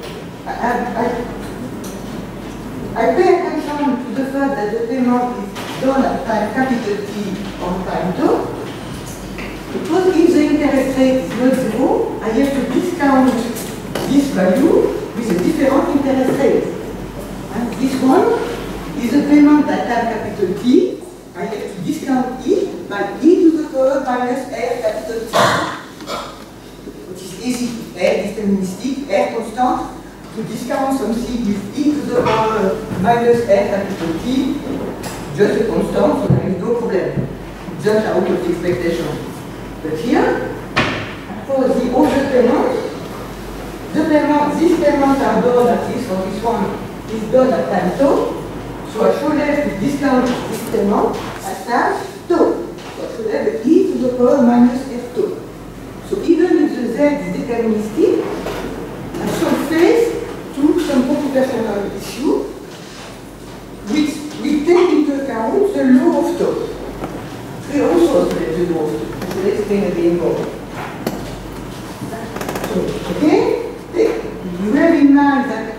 I pay attention to the fact that the payment is done at time capital T on time tau. Because if the interest rate is not 0, I have to discount this value with a different interest rate. And this one is a payment at time capital T. I have to discount it by e to the power minus r capital T. Which is easy. R is deterministic, R constant. To discount something with e to the power minus r capital T, just a constant, so there is no problem. Just out of expectation. But here, for the other payments, these payments are done, at least for this one, is done at time tau. So I should have to discount this payment at time tau. So I should have e to the power minus f tau. So even if the z is deterministic, I should face to some computational issue which we take into account the law of tau. We also select the law of tau. I will explain again more. So, okay? You have in mind that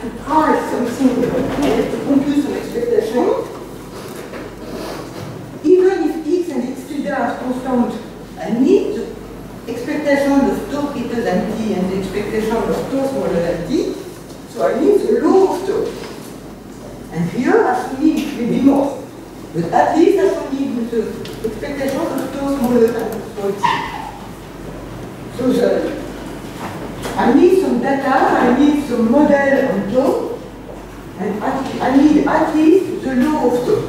a law of tau. And here, as we need maybe more. But at least as we need the expectation of tau smaller than small t. So I need some data, I need some model on tau, and I need at least the law of tau.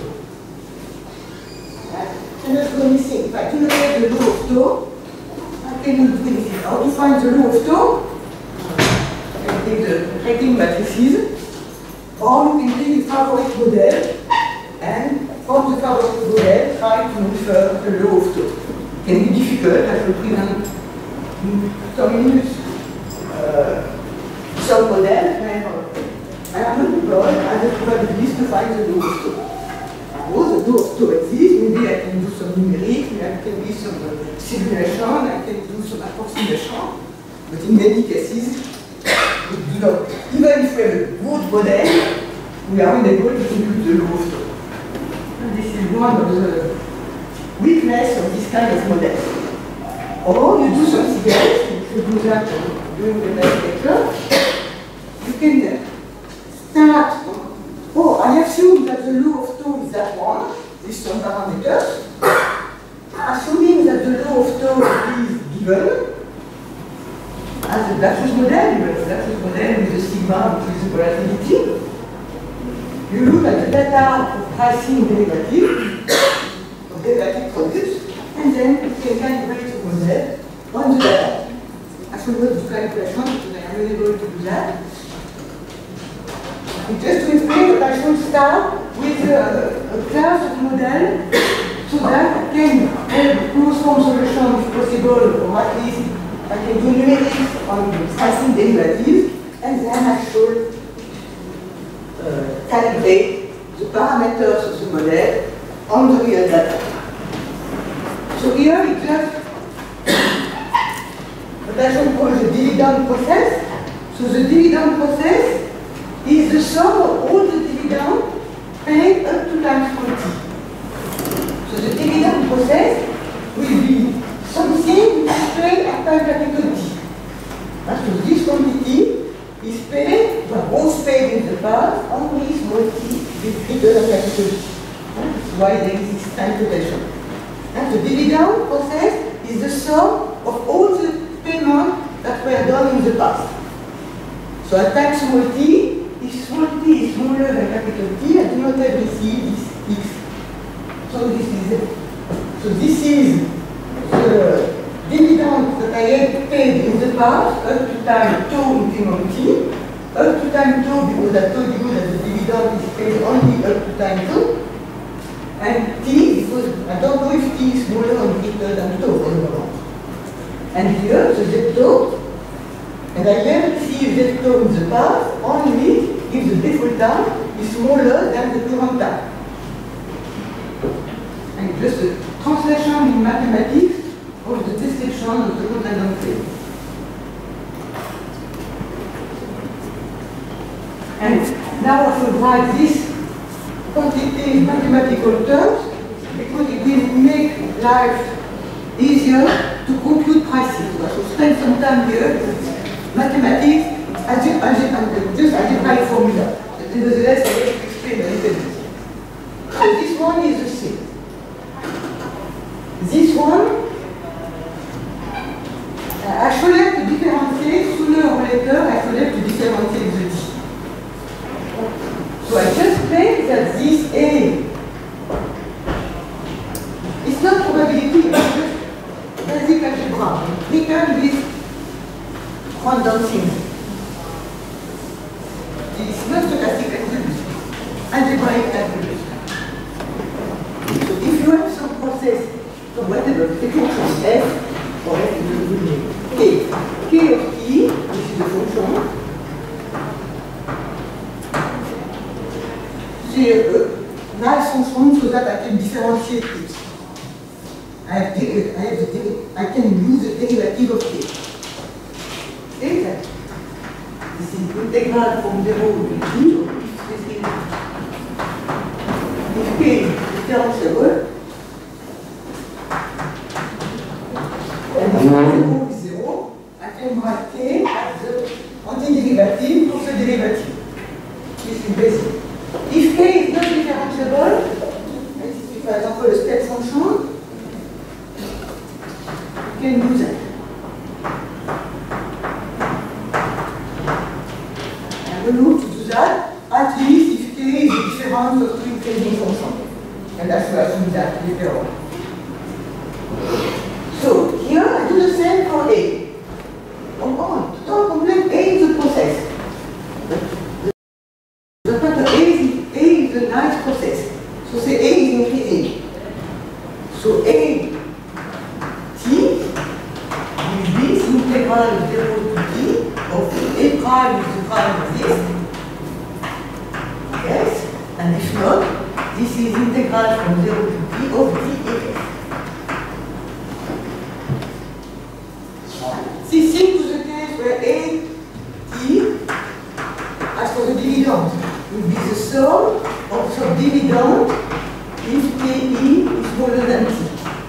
I cannot do anything. If I do not get the law of tau, I cannot do anything. How to find the law of tau? I can take the rating matrices, or you can take the favorite model, and from the favorite model, try to infer the law of tau. It can be difficult, I will present in some minutes some model, and I am not employed as a probabilist to find the law of tau. The law of tau exists, maybe I can do some numeric, maybe I can do some simulation, I can do some approximation, but in many cases, we do not. Even if we have a good model, we are unable to compute the law of tau. And this is one of the weaknesses of this kind of model. Or you do something else, if you do that during the next lecture, you can start. Oh, I assume that the law of tau is that one, with some parameters. Assuming that the law of tau is given as a Black-Scholes model, with the sigma, which is the volatility. You look at the data of pricing derivative, of derivative products, and then you can calibrate the model on the data. As we will do calculation, because I am unable to do that. Just to explain that I should start with a class of model so that I can have closed form solution if possible, or at least I can do numerics on pricing derivatives, and then I should calibrate the parameters of the model on the real data. So here it's just what I should call the dividend process. So the dividend process is the sum of all the dividends paid up to time 40. So the dividend process will be something which is paid at time capital T. So this quantity is paid, but was paid in the past, only small t is bigger than capital T. That's why there is this time potential. And the dividend process is the sum of all the payments that were done in the past. So at time small t, if small t is smaller than capital T, I do not have received this x. So this is it. So this is the dividend that I had paid in the past up to time tau increment t, up to time tau because I told you that the dividend is paid only up to time tau, and t because I don't know if t is smaller or greater than tau for the moment. And here the z tau, and I have received z tau in the past only if the default time is smaller than the current time. And just a translation in mathematics of the description of the contingent phase. And now I will write this quantity in mathematical terms because it will make life easier to compute prices. So I will spend some time here with mathematics, just algebraic formula. But nevertheless, I will explain a little bit. So this one is the same. This one, I should have to differentiate sooner or later. I should have to differentiate the d. So I just say that this A is not probability, it's just basic algebra. Written with random things. It's not stochastic calculus, algebraic calculus. So if you have some process, so whatever, the function f, or f is a good name, k of t, which is the function, nice function so that I can differentiate it. I can use the derivative of k. Okay? This is integral from 0 to t. If k is differentiable, and if 0 is 0, I can write k as the antiderivative of the derivative. is basic. If k is not differentiable, for example, a step function, you can do that. And we look to do that, at least if k is a difference of two increasing functions. And that's why I do that later on. So here I do the same for A. Oh, don't complain, A is a process. The fact that A is a nice process. So say A is increasing. So A t will be this integral of 0 to t of A prime is the prime of this. Yes, and if not, this is integral from 0 to t of t x. This seems to the case where A t, as for the dividend, will be the sum of some dividend if KE is smaller than t.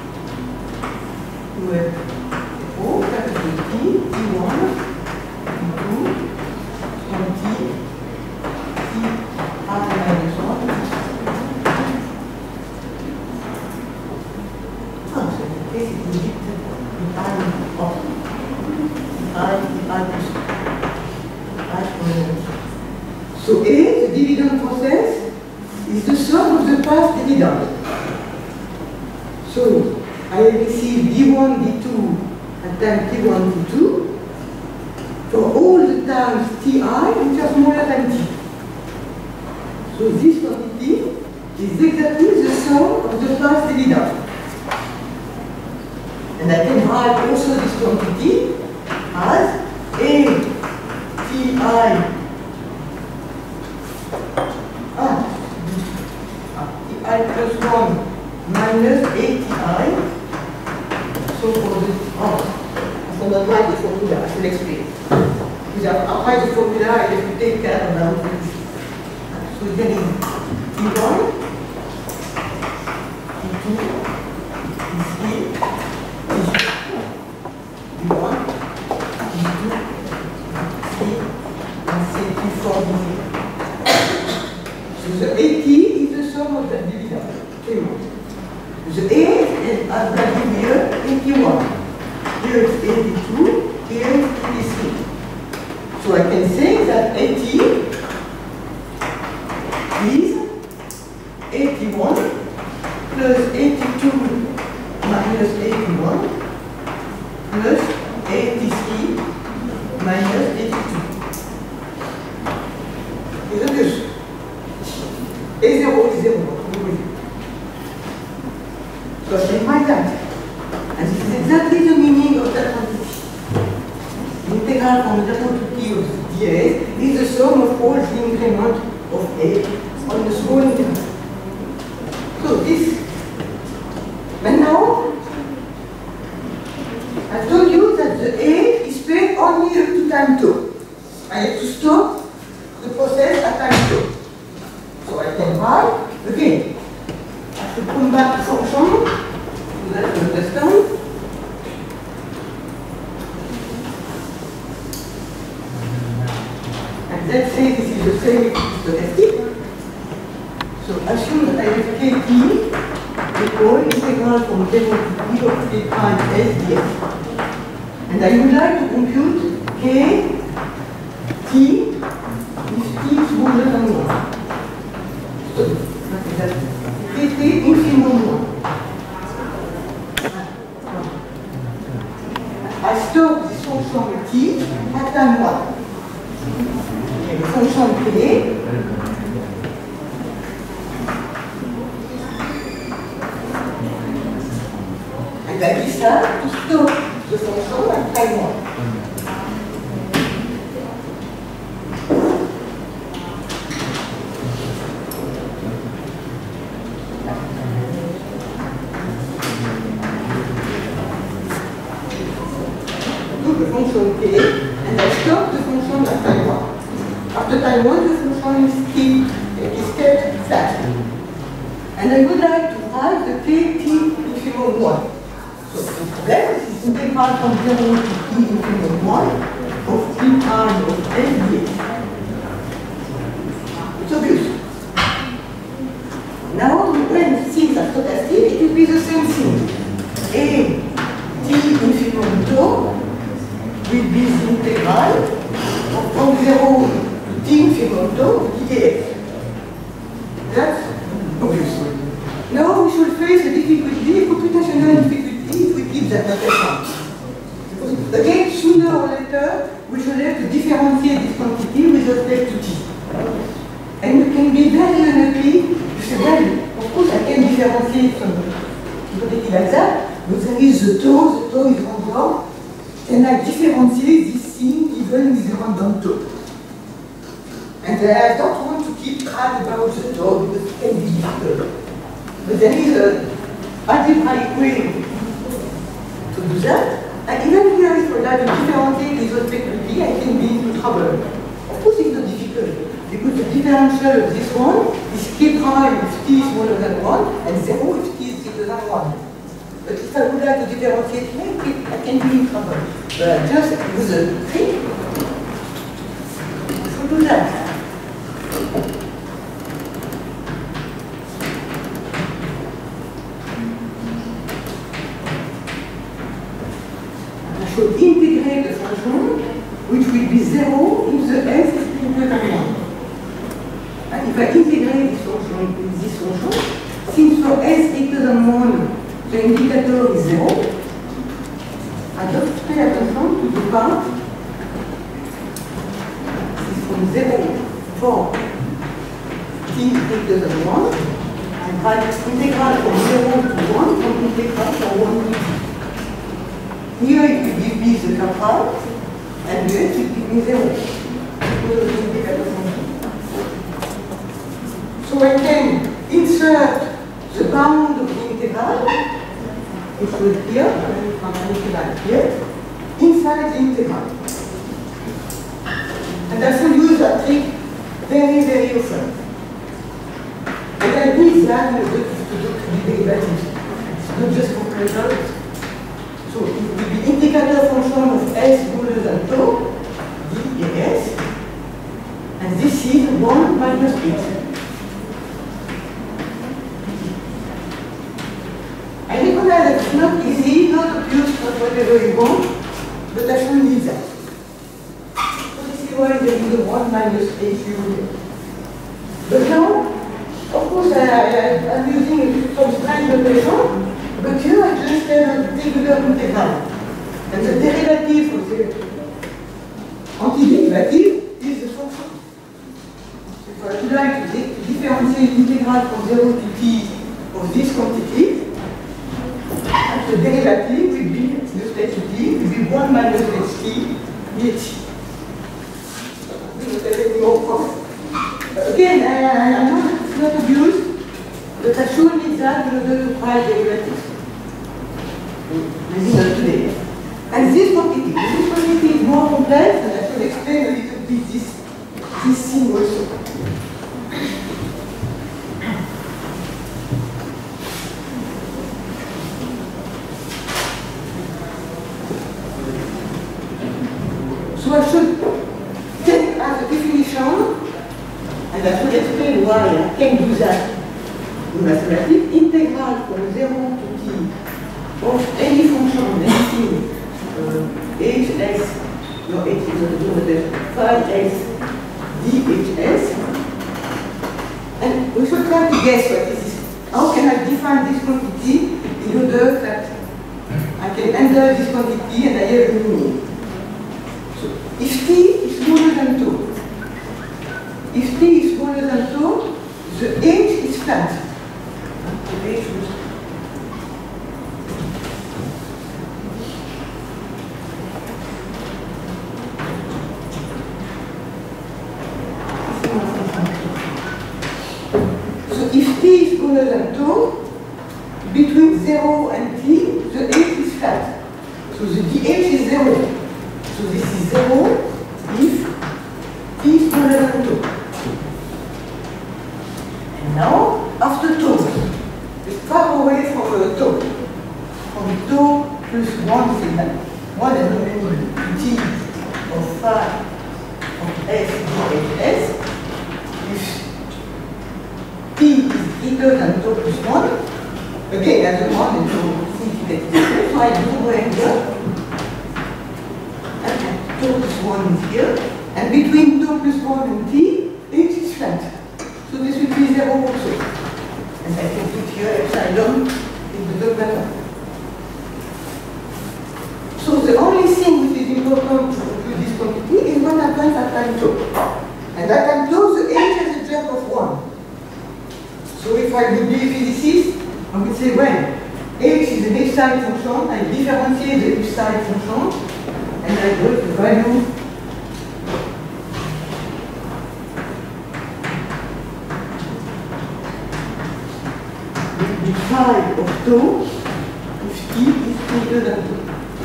Where O capital T, T1, T2, and T, T R minus 1. Oh, so in case it will be the time of So A, the dividend process, is the sum of the past dividend. So I receive D1, D2 at time T1, T2 for all the times Ti which are smaller than T. So this quantity is exactly the sum of the past dividend. And I can write also this quantity as A Ti Ti plus 1 minus ATI. So for the I will write the formula, I should explain. Because I'll write the formula, I have to take care of this. So we're getting T1, T2, T3, T1, T2, T3, and T4. So the AT is the sum of the dividend. The A is as bracket here, 81. Here is 82, here is 83. So I can say that 80 is 81 plus 82 minus 81 plus 83 minus 82. Isn't this? A0 is 0. So I can write that. And this is exactly the meaning of that quantity. The integral from 0 to t of dA is the sum of all the increment of A on the small interval. So this, and now, I told you that the A is paid only up to time 2. I have to stop the process at time 2. So I can write, again, I have to come back to function, so that you understand. And let's say this is the same stochastic. So assume that I have Kt equal integral from 0 to t of k prime s dx. And I would like to compute k t if t is smaller than 1. So what is that? Kt infimum 1. I stop this function t at time 1. Okay, the function k and I decide to stop the function at time 1. The function k, and I stop the function at time 1. After time 1, the function is kept flat. And I would like to write the kt infimum 1. So the problem is integral from 0 to t infimum 1 of t prime of s dx. It's obvious. Now, when things are stochastic, it will be the same thing. A t infinito will be the integral from 0 to t infinito dx. That's obvious. Now we should face a difficulty, a computational difficulty, if we keep that notation. Because again, sooner or later, we should have to differentiate this quantity with respect to t. And we can be very unhappy. You say, well, of course I can differentiate some quantity like that, but there is the tau is random, and I differentiate this thing even with the random tau. And I don't want to keep track about the tau because it can be difficult. But there is an algebraic way to do that. And even here, if I like to differentiate with respect to t, I can be into trouble. Of course, it's not difficult. Because the differential of this one is k prime if t is smaller than 1, and 0 if t is bigger than 1. But if I would like to differentiate here, I can be in trouble. But just with a trick, I should do that. I should integrate the function, which will be 0 if the s is bigger than 1. And if I integrate this function with this function, since for s greater than 1, the indicator is 0, I just pay attention to the part is from 0 for t greater than 1, and write integral from 0 to 1 from integral from 1 to t. Here it will give me the kappa, and here it will give me 0. Because of the indicator function. So I can insert the bound of the integral, which will here, from an integral here, inside the integral. And I shall use that trick very, very often. And I need that in order to do the derivatives. It's not just for results. So it will be indicator function of s greater than tau, ds, and this is 1 minus 8. I recognize that it's not easy, not obvious, not whatever you want, but I should need that. So this is why there is a 1 minus 8 here. But now, of course, I'm using some strange notation, but here I just have a regular integral. And the derivative of the antiderivative is the function. If I would like to differentiate integral from 0 to t of this quantity, the derivative will be, with respect to t, will be 1 minus ht dt. Again, I know that it's not obvious, but I sure need that in order to find derivatives. Maybe not today. And this quantity is more complex, and I should explain a little bit this thing also. So I should take as a definition, and I should explain why I can do that in mathematics, integral from 0 to t of any function, anything, hs, no, h is not the derivative, phi s, dhs, and we should try to guess what is this. How can I define this quantity in order that I can enter this quantity and I have a meaning? If t is smaller than 2, if t is smaller than 2, the h is flat. The h was so if t is smaller than 2, between 0 and t, the h is flat. So the dh is 0. So this is 0 if t is smaller than 2. And now, after tau, it's far away from the tau. From tau plus 1 signal. 1 is the t of phi of s dhs. If stricter than tau plus 1. Again, as a 1 and so think that it's so I do over here. And tau plus 1 is here. And between tau plus 1 and t, h is flat. So this will be 0 also. And I can put here epsilon in the dot matter. So the only thing which is important to compute this quantity is what happens at time tau. And at time tau, the h has a jump of 1. So if I would be a physicist, I would say, well, h is an h-side function, I differentiate the h-side function, and I got the value the phi of tau if t is greater than tau.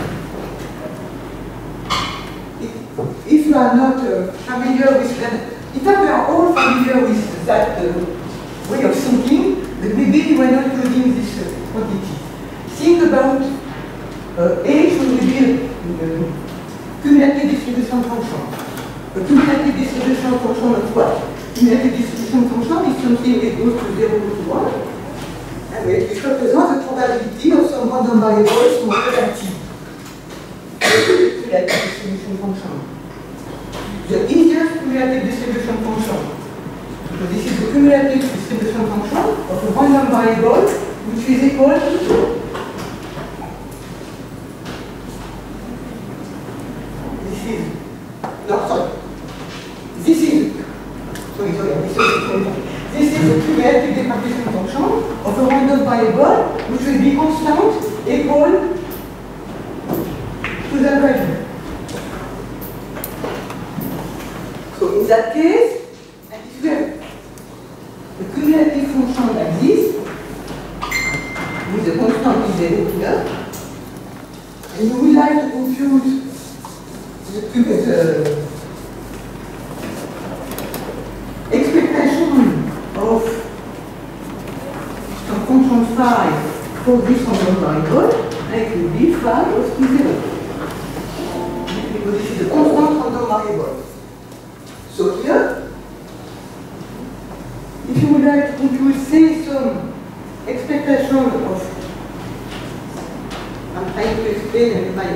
If you are not familiar with that, in fact we are all familiar with that way of thinking, but maybe we are not using this quantity. Think about h will be a cumulative distribution function. A cumulative distribution function of what? Cumulative distribution function is something that goes to 0 to 1. And which represents the probability of some random variable smaller than t. Cumulative distribution function. The easiest cumulative distribution function. So this is the cumulative distribution function of a random variable which is equal to this is the cumulative demarcation function of a random variable which will be constant equal to that value. So in that case, and if you have a cumulative function like this, with a constant is 0 here, and you would like to compute the expectation of some function phi for this random variable, and it will be phi of t0. Because this is a constant random variable. So here, if you would like to compute, say, some expectation of, I'm trying to explain in my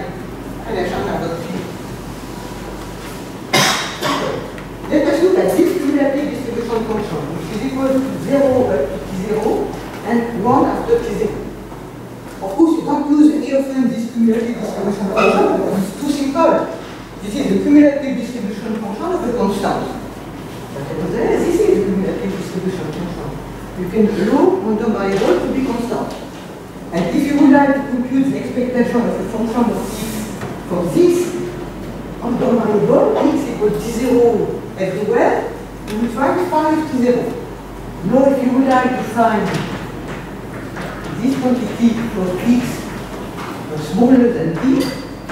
let us look at this cumulative distribution function, which is equal to 0 up to t0 and 1 after t0. Of course, you don't use any of them this cumulative distribution function because it's too simple. This is the cumulative distribution function of a constant. This is the cumulative distribution function. You can allow random variable to be constant. And if you would like to compute the expectation of a function of x for this random variable, x equal to t0 everywhere, you will find phi of t0. Now if you would like to find this quantity for x smaller than t,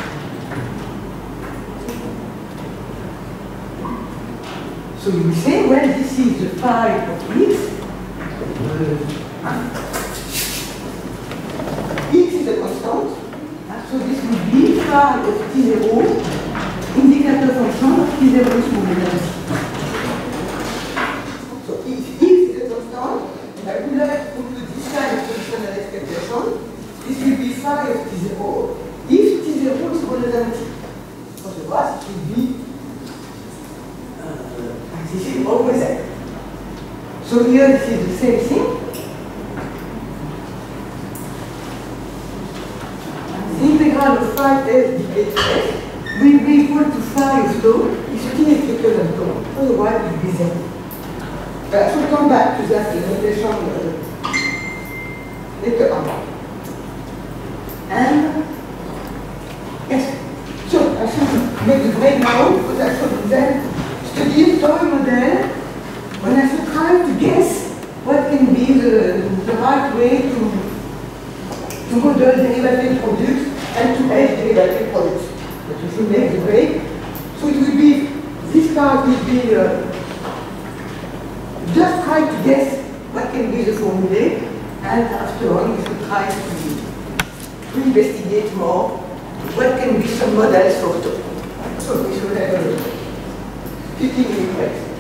so you will say, well, this is the phi of x. X is a constant. So this will be phi of t0, indicator function of t0 smaller than t. So if x is a constant, and I would like to compute this kind of conditional expectation, this will be phi of t0 if t0 is smaller than t. Otherwise, it will be this is always there. So here this is the same thing. The integral of phi s dk s will be equal to phi of tau if t is greater than tau. Otherwise it will be 0. I should come back to that notation later on. And yes, so I should make the break now because I should then study a toy model when I should try to guess what can be the right way to model derivative products and to hedge derivative products. But you should make the break. So it will be, this part will be just try to guess what can be the formulae, and after all we should try to investigate more what can be some models for tau. So we should have a 15-minute break.